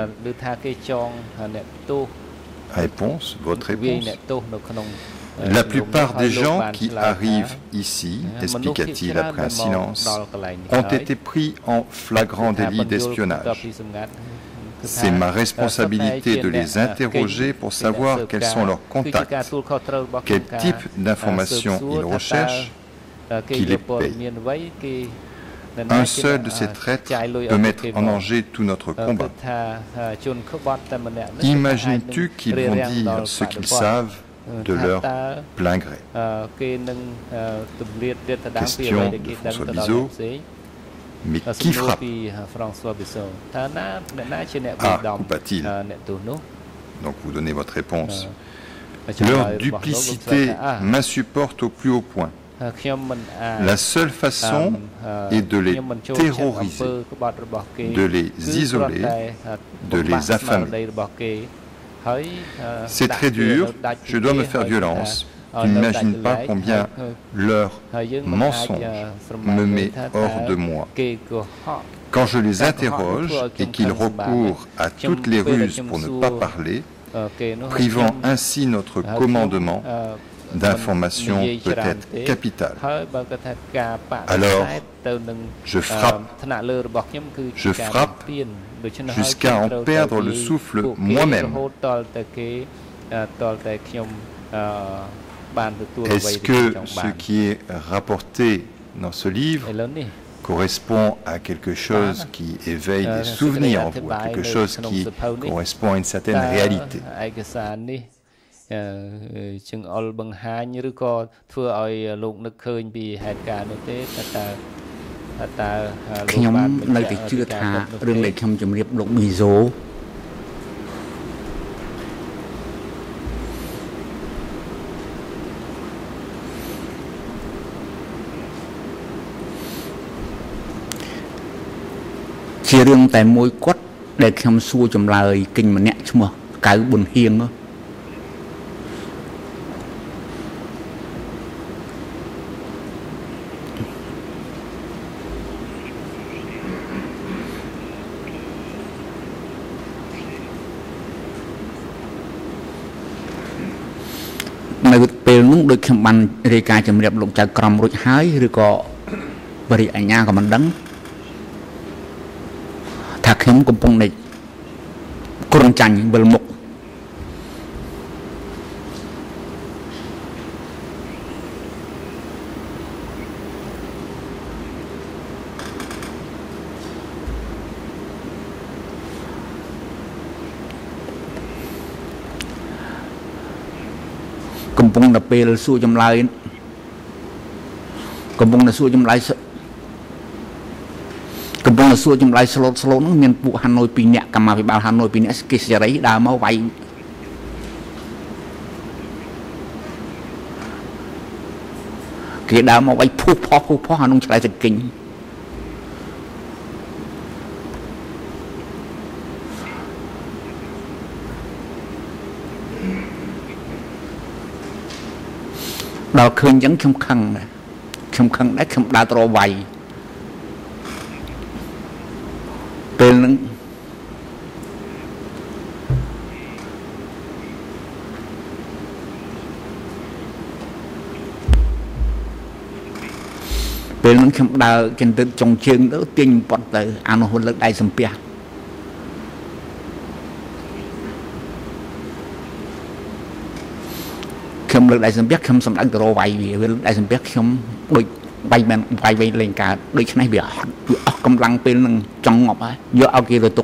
C: Réponse, votre réponse. La plupart des gens qui arrivent ici, expliqua-t-il après un silence, ont été pris en flagrant délit d'espionnage. C'est ma responsabilité de les interroger pour savoir quels sont leurs contacts, quel type d'informations ils recherchent, qui les paye. Un seul de ces traîtres peut mettre en danger tout notre combat. Imagines-tu qu'ils vont dire ce qu'ils savent de leur plein gré? Question de François Bizot. Mais qui frappe? Ah, coupa-t-il. Donc vous donnez votre réponse. Leur duplicité m'insupporte au plus haut point. La seule façon est de les terroriser, de les isoler, de les affamer. C'est très dur, je dois me faire violence. Tu n'imagines pas combien leur mensonge me met hors de moi. Quand je les interroge et qu'ils recourent à toutes les ruses pour ne pas parler, privant ainsi notre commandement d'informations peut-être capitales. Alors, je frappe, je frappe jusqu'à en perdre le souffle moi-même. Est-ce que ce qui est rapporté dans ce livre correspond à quelque chose qui éveille des souvenirs en vous, à quelque chose qui correspond à une certaine réalité?
E: Chỉ riêng tại môi quất đểខ្ញុំសួរចម្លើយគិញម្នាក់ឈ្មោះកៅប៊ុនហៀងនៅពេលនោះដូចខ្ញុំបានរាយការណ៍ជំរាបលោកចៅក្រមរួចហើយឬក៏បរិយាអាជ្ញាក៏មិនដឹងថាខ្ញុំកំពុងតែគ្រងចាញ់វិលមុខកំពុងតែពេលសួរចម្លើយកំពុងតែសួរចម្លើយកំពុងតែសួរចម្លើយស្លូតស្លូតនោះមានពួកហាណូយពីរនាក់កម្មាភិបាលហាណូយពីរនាក់គេសេរីដើរមកវាយគេដើរមកវាយភុះផុសភុះផុសអានោះឆ្លៃសកិញដល់ឃើញអញ្ចឹងខ្ញុំខឹងដែរខ្ញុំខឹងដែរខ្ញុំដើរទៅរកវាយពេលហ្នឹងពេលហ្នឹងខ្ញុំដើរចិនទៅចុងជើងទៅទាញប៉ុតទៅអានោះលើកដៃសំពះខ្ញុំលើកដៃសំពះខ្ញុំសម្ដៅទៅរកវាយវាលើកដៃសំពះខ្ញុំដូចវាយមិនវាយវិញលេងកើតដូច្នេះវាអត់វាអស់កម្លាំងពេលនឹងចង់ងាប់ហើយយកឲ្យគេទៅទុក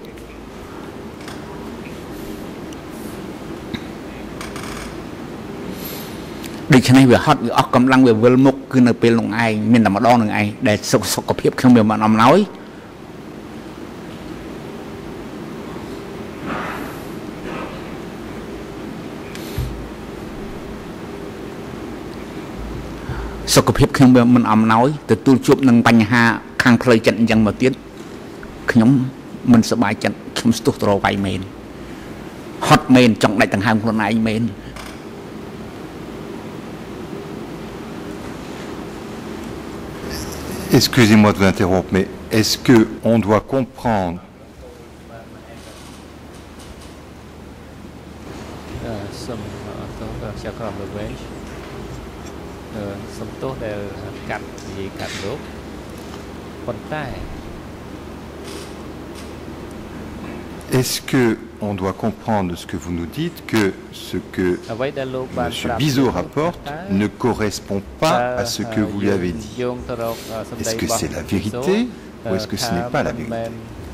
E: ដូច្នេះវាហត់វាអស់កម្លាំងវាវិលមុខគឺនៅពេលនោះឯងមានតែម្ដងនឹងឯងដែលសុខសុខភាពខ្ញុំវាមិនអំណោយសុខភាពខ្ញុំមិនអំណោយទទួលជួបនឹងបញ្ហាខាងផ្លូវចិត្តអញ្ចឹងមកទៀតខ្ញុំមិនសប្បាយចិត្តខ្ញុំស្ទុះទៅរកវាយមែនហត់មែនចង់ដាច់ដង្ហើមខ្លួនឯងមែន
C: Excusez-moi de vous interrompre, mais est-ce qu'on doit comprendre Est-ce qu'on doit comprendre ce que vous nous dites, que ce que M. Bizot rapporte ne correspond pas à ce que vous lui avez dit? Est-ce que c'est la vérité ou est-ce que ce n'est pas la vérité?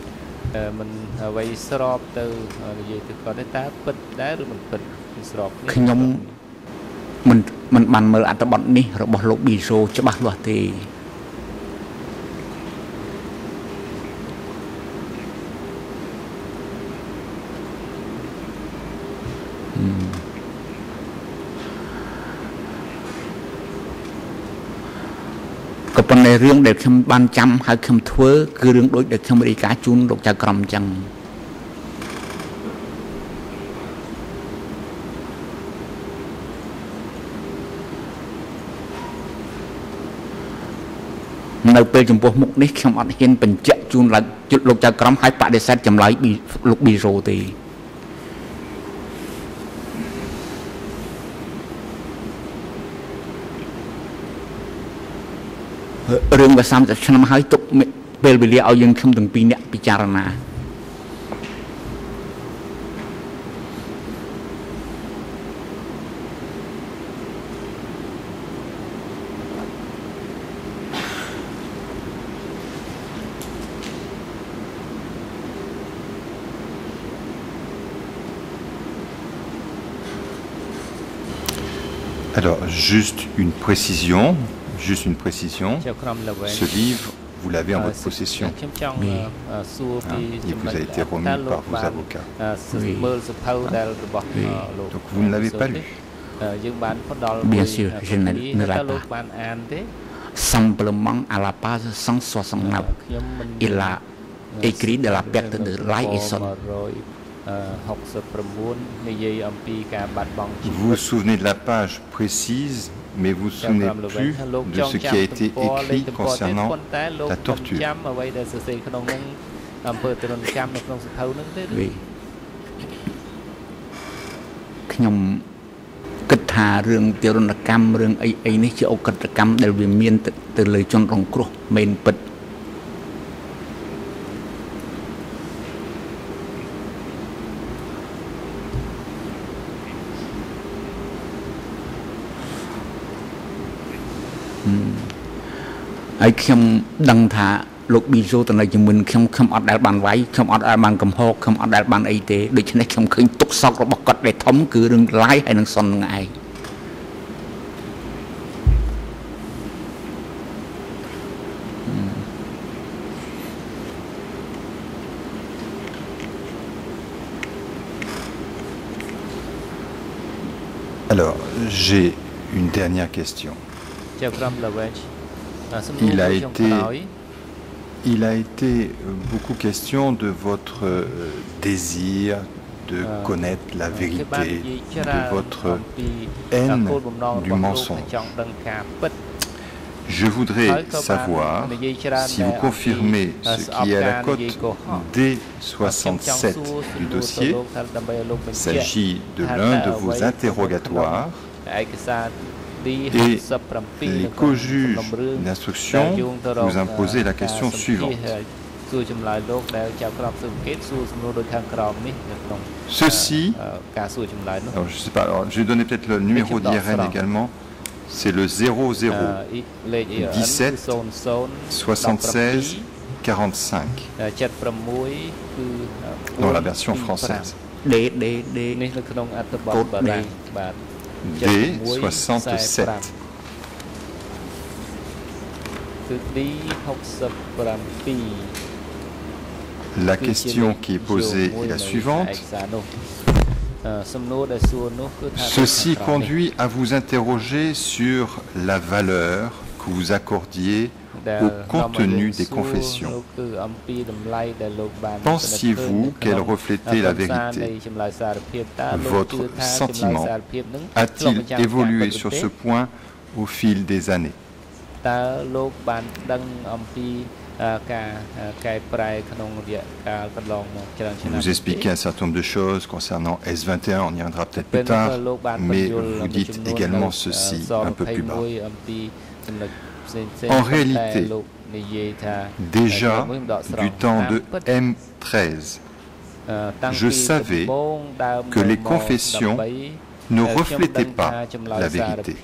E: Có phần này riêng để không ban chăm hay không thưa cứ riêng đối để không đi cá chun độc trà cầm chẳng nơi bên trong bộ mục đích không ăn hiên bình chạy chun là lục trà cầm hai bạn để xét chấm lấy bị lục bị rồ thì rừng và sam sẽ năm hai tục về về liệu dân không từng pin nè bị chả na
C: Alors, juste une précision. Juste une précision, ce livre, vous l'avez en votre possession.
E: Oui.
C: Hein? Il vous a été remis par vos avocats.
E: Oui.
C: Oui. Donc vous ne l'avez pas lu.
E: Bien sûr, je ne l'ai pas. Simplement à la page cent soixante-neuf, il a écrit de la perte de Lai-et-Son.
C: Vous vous souvenez de la page précise, mais vous ne vous souvenez plus de ce qui a été écrit concernant la torture.
E: Oui. ខ្ញុំគិតថារឿងទារុណកម្មរឿងអីអីនេះជាអក្រិតកម្មដែលវាមានទៅលើជនរងគ្រោះមែនពិត ហើយខ្ញុំដឹងថាលោកប៊ីសូទៅនៅជាមួយខ្ញុំខ្ញុំអត់ដែលបានវាយខ្ញុំអត់ដែលបានកំហកខ្ញុំអត់ដែលបានអីទេដូច្នេះខ្ញុំឃើញទុកសោករបស់គាត់ដែលធំគឺរឿងឡាយហើយនឹងសុននឹងឯង
C: Alors, j'ai une dernière question. Il a été, il a été beaucoup question de votre désir de connaître la vérité, de votre haine du mensonge. Je voudrais savoir si vous confirmez ce qui est à la cote D soixante-sept du dossier. Il s'agit de l'un de vos interrogatoires. Et les co-juges d'instruction nous ont posé la question suivante. Ceci, alors je sais pas, alors je vais donner peut-être le numéro d'I R N également, c'est le zéro zéro dix-sept soixante-seize quarante-cinq dans la version française.
E: D, D, D.
C: D soixante-sept. La question qui est posée est la suivante. Ceci conduit à vous interroger sur la valeur que vous accordiez au contenu des confessions. Pensiez-vous qu'elle reflétait la vérité? Votre sentiment a-t-il évolué sur ce point au fil des années? Vous expliquez un certain nombre de choses concernant S vingt et un, on y reviendra peut-être plus tard, mais vous dites également ceci un peu plus bas. En réalité, déjà du temps de M treize, je savais que les confessions ne reflétaient pas la vérité.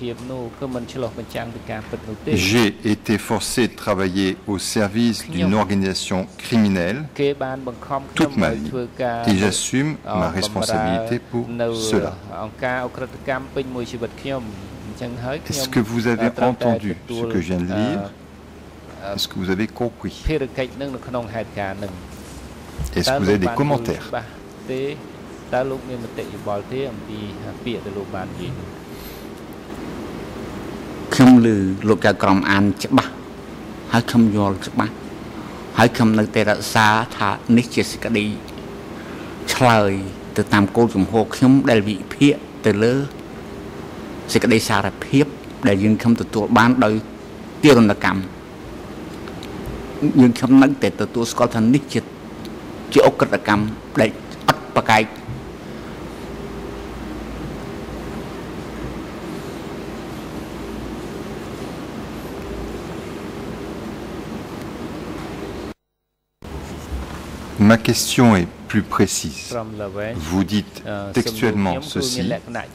C: J'ai été forcé de travailler au service d'une organisation criminelle toute ma vie et j'assume ma responsabilité pour cela. Est-ce que vous avez entendu ce que je viens de lire? Est-ce que vous avez compris? Est-ce que vous avez des commentaires? Ma question est plus précise. Vous dites textuellement ceci: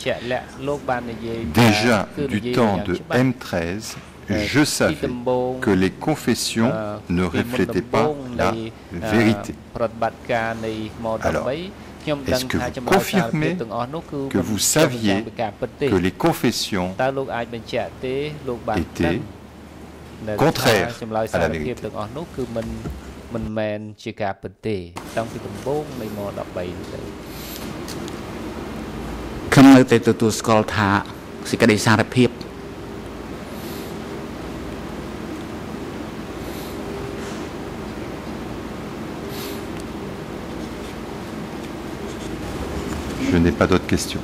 C: déjà du temps de M treize, je savais que les confessions ne reflétaient pas la vérité. Alors, est-ce que vous confirmez que vous saviez que les confessions étaient contraires à la vérité? Je n'ai pas d'autres questions.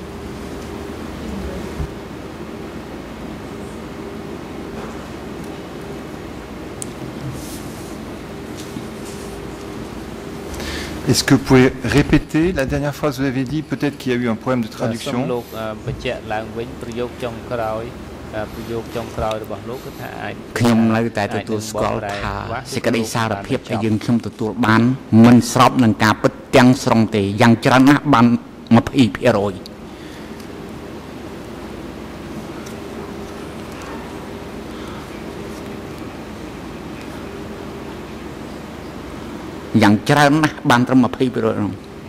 C: Est-ce que vous pouvez répéter la dernière phrase que vous avez dit? Peut-être qu'il y a eu un problème de traduction.
E: Yangច្រើនណាស់បានត្រឹមยี่สิบเปอร์เซ็นต์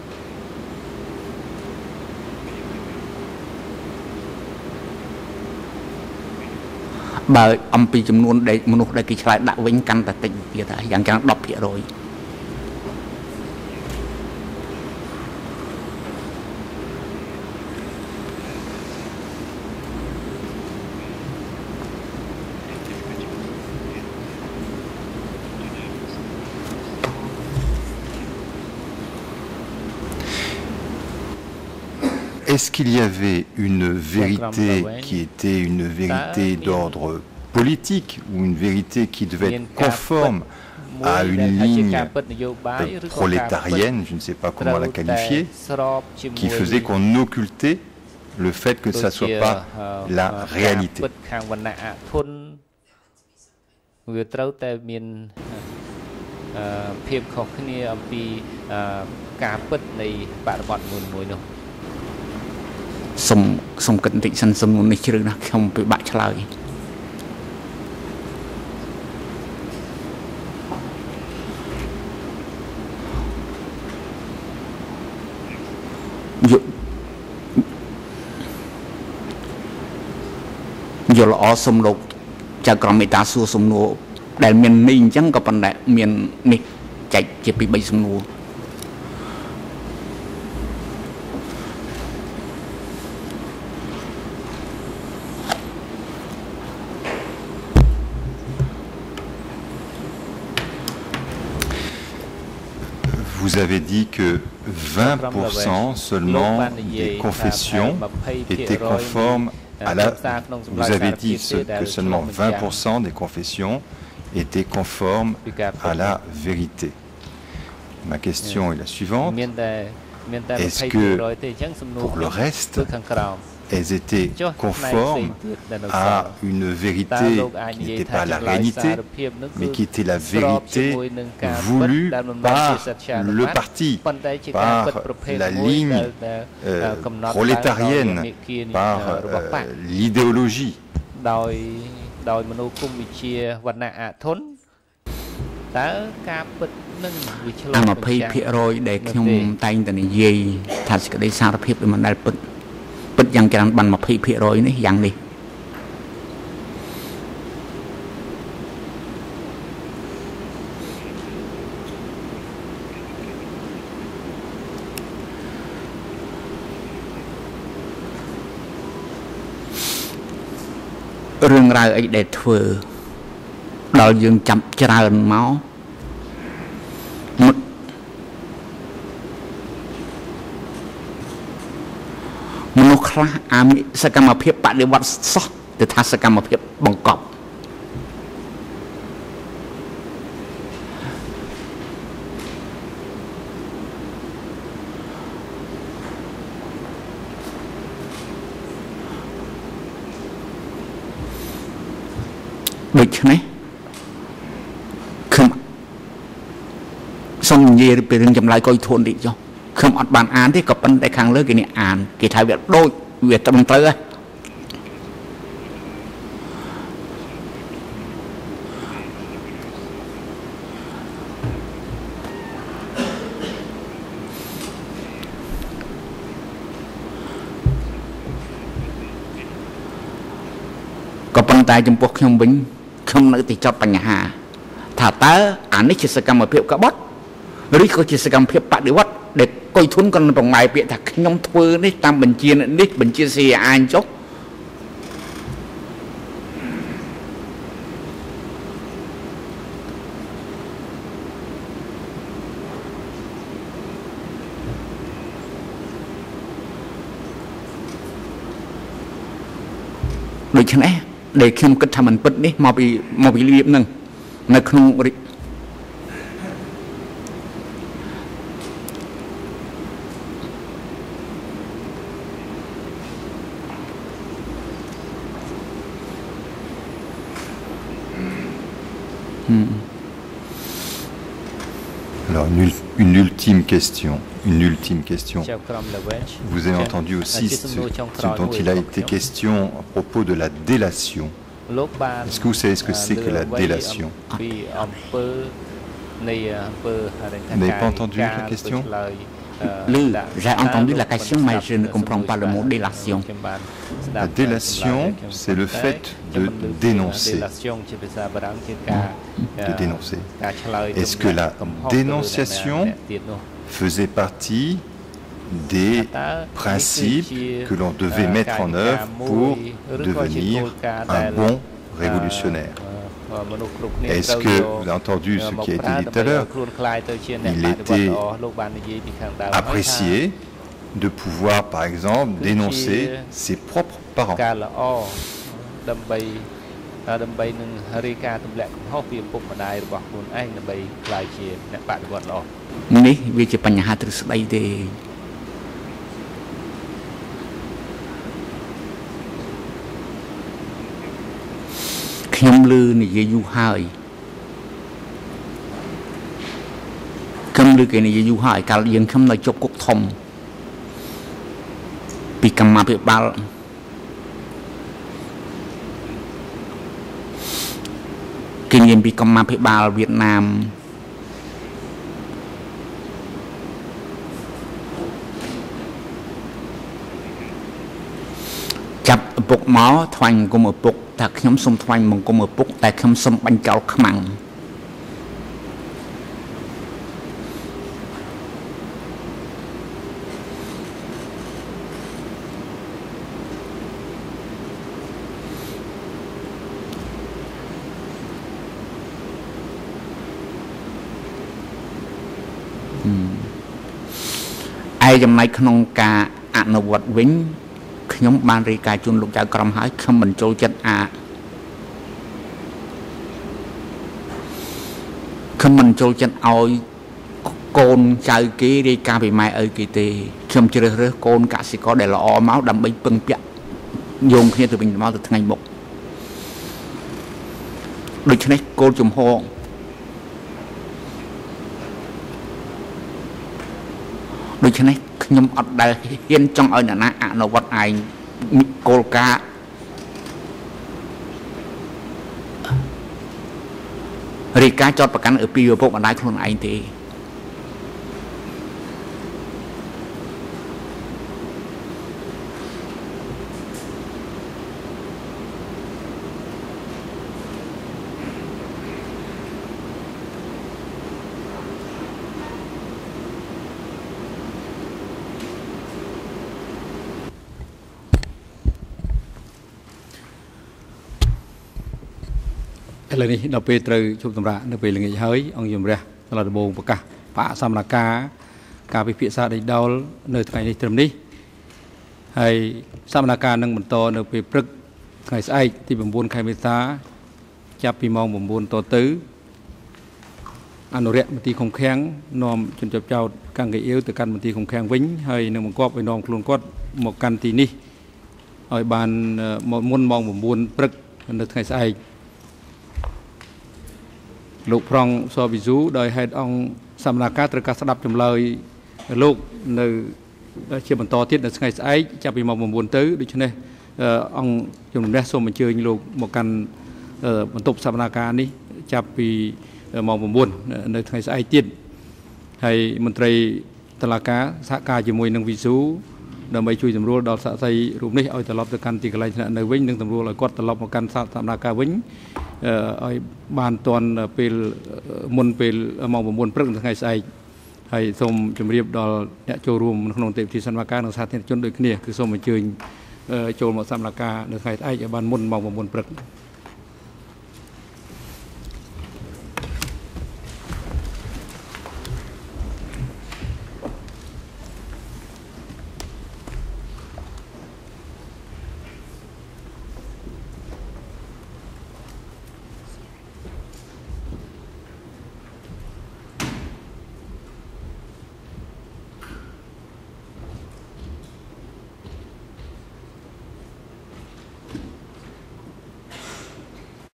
E: បើអំពីចំនួនដែលមនុស្សដែលគេឆ្លើយដាក់វិញកាន់តែតិចទៀតហើយយ៉ាងច្រើនten percent.
C: Est-ce qu'il y avait une vérité qui était une vérité d'ordre politique ou une vérité qui devait être conforme à une ligne prolétarienne, je ne sais pas comment la qualifier, qui faisait qu'on occultait le fait que ça ne soit pas la réalité? Sông sông cận tịnh sân sông núi chưa được không bị bại trả lời. Giờ là sông lục chả còn mấy ta xua sông núi để miền ninh chẳng có phần đại miền ninh chạy chỉ bị bay sông núi. vous avez dit que vingt pour cent seulement des confessions étaient conformes à la... Vous avez dit ce, que seulement vingt pour cent des confessions étaient conformes à la vérité. Ma question est la suivante. Est-ce que pour le reste, elles étaient conformes à une vérité qui n'était pas la réalité, mais qui était la vérité voulue par le parti, par la ligne euh, prolétarienne, par euh, l'idéologie.
F: Bật yang kran ban mà phi phi rồi này yang đi rừng rau ấy để thưa đòi dương chậm tràn máuមនុស្សខ្លះអាសកម្មភាពបដិវត្តសោះទៅថាសកម្មភាពបង្កប់ដូច្នេះខ្ញុំសូមនិយាយពីរឿងចម្លើយកុយធួនតិចចុះខ្ញុំអត់បានអានទេក៏ប៉ុន្តែខាងលើគេនេះអានគេថាវាដូចវាត្រឹមត្រូវហ៎ក៏ប៉ុន្តែចំពោះខ្ញុំវិញខ្ញុំនៅតែចោទបញ្ហាថាតើអានេះជាសកម្មភាពក្បត់ឬក៏ជាសកម្មភាពបដិវត្តដែលកុយធុនគាត់ប្រម៉ែពាក្យថាខ្ញុំធ្វើនេះតាមបញ្ជានេះបញ្ជាស៊ីអាញចុះដូច្នេះដែលខ្ញុំគិតថាមិនពិតនេះមកពីមកពីរបៀបហ្នឹងនៅក្នុង
C: Alors, une, une ultime question, une ultime question. Vous avez entendu aussi ce, ce dont il a été question à propos de la délation. Est-ce que vous savez ce que c'est que la délation? Vous n'avez pas entendu la question?
F: J'ai entendu la question, mais je ne comprends pas le mot délation.
C: La délation, c'est le fait de dénoncer. De dénoncer. Est-ce que la dénonciation faisait partie des principes que l'on devait mettre en œuvre pour devenir un bon révolutionnaire? Est-ce que vous avez entendu ce qui a été dit tout à l'heure? Il était apprécié de pouvoir, par exemple, dénoncer ses propres parents.
F: នេះវាជាបញ្ហាទ្រឹស្ដីទេខ្ញុំលឺនិយាយយូរហើយខ្ញុំលឺគេនិយាយយូរហើយកាលយើងខ្ញុំនៅជាប់គុកធំពីកម្មាភិបាលគេនិយាយពីកម្មាភិបាលវៀតណាមចាប់ឪពុកមកថ្វាយបង្គំឪពុកថាខ្ញុំសូមថ្វាយបង្គំឪពុកតែខ្ញុំសូមបាញ់ចោលខ្មាំង
E: ហើយចំណែកក្នុងការអនុវត្តវិញខ្ញុំបានរាយការណ៍ជូនលោកចៅក្រមហើយខ្ញុំមិនចូលចិត្តអាខ្ញុំមិនចូលចិត្តឲ្យកូនចៅគេរាយការណ៍ពីម៉ែឪគេទេខ្ញុំជ្រើសរើសកូនកសិករដែលល្អមកដើម្បីពឹងពាក់យោងគ្នាទៅវិញទៅមកទៅថ្ងៃមុខដូច្នេះគោលជំហរដូច្នេះខ្ញុំអត់ដែលហ៊ានចង់ឲ្យអ្នកណាអនុវត្តឯងគោលការណ៍រាយការណ៍ចោតប្រកាន់ពីឪពុកម្ដាយខ្លួនឯងទេ
B: ឥឡូវនេះដល់ពេលត្រូវជប់សម្រាប់នៅពេលល្ងាចហើយអង្គជំរះសាលាដំបងប្រកាសបកសកម្មការការពិភាក្សាដេញដោលនៅថ្ងៃនេះត្រឹមនេះហើយសកម្មការនឹងបន្តនៅពេលព្រឹកថ្ងៃស្អែកទី៩ខែមេសាចាប់ពីម៉ោង៩តទៅអនុរិយមន្ទីរឃុំឃាំងនាំជនជាប់ចោតកាំងកៃអ៊ីវទៅកាន់មន្ទីរឃុំឃាំងវិញហើយនឹងបង្គាប់ឲ្យនាំខ្លួនគាត់មកកាន់ទីនេះឲ្យបានមុនម៉ោង៩ព្រឹកនៅថ្ងៃស្អែកលោកប្រងសវិស៊ូដោយហេតុអង្គសកម្មការត្រូវការស្ដាប់ចម្លើយលោកនៅជាបន្តទៀតនៅថ្ងៃស្អែកចាប់ពីម៉ោង៩ទៅដូច្នេះអង្គជំនះសូមអញ្ជើញលោកមកកាន់បន្ទប់សកម្មការនេះចាប់ពីម៉ោង៩នៅថ្ងៃស្អែកទៀតហើយមន្ត្រីតុលាការសហការជាមួយនឹងវិស៊ូដើម្បីជួយសម្រួលដល់សាក្សីរូបនេះឲ្យត្រឡប់ទៅកាន់ទីកន្លែងស្នាក់នៅវិញនិងសម្រួលឲ្យគាត់ត្រឡប់មកកាន់សកម្មការវិញឲ្យបានទាន់ពេលមុនពេលម៉ោង៩ព្រឹកថ្ងៃស្អែកហើយសូមជម្រាបដល់អ្នកចូលរួមក្នុងទេពធីសកម្មការនិងសាធារណជនដូចគ្នាគឺសូមអញ្ជើញចូលមកសកម្មការនៅថ្ងៃស្អែកឲ្យបានមុនម៉ោង៩ព្រឹក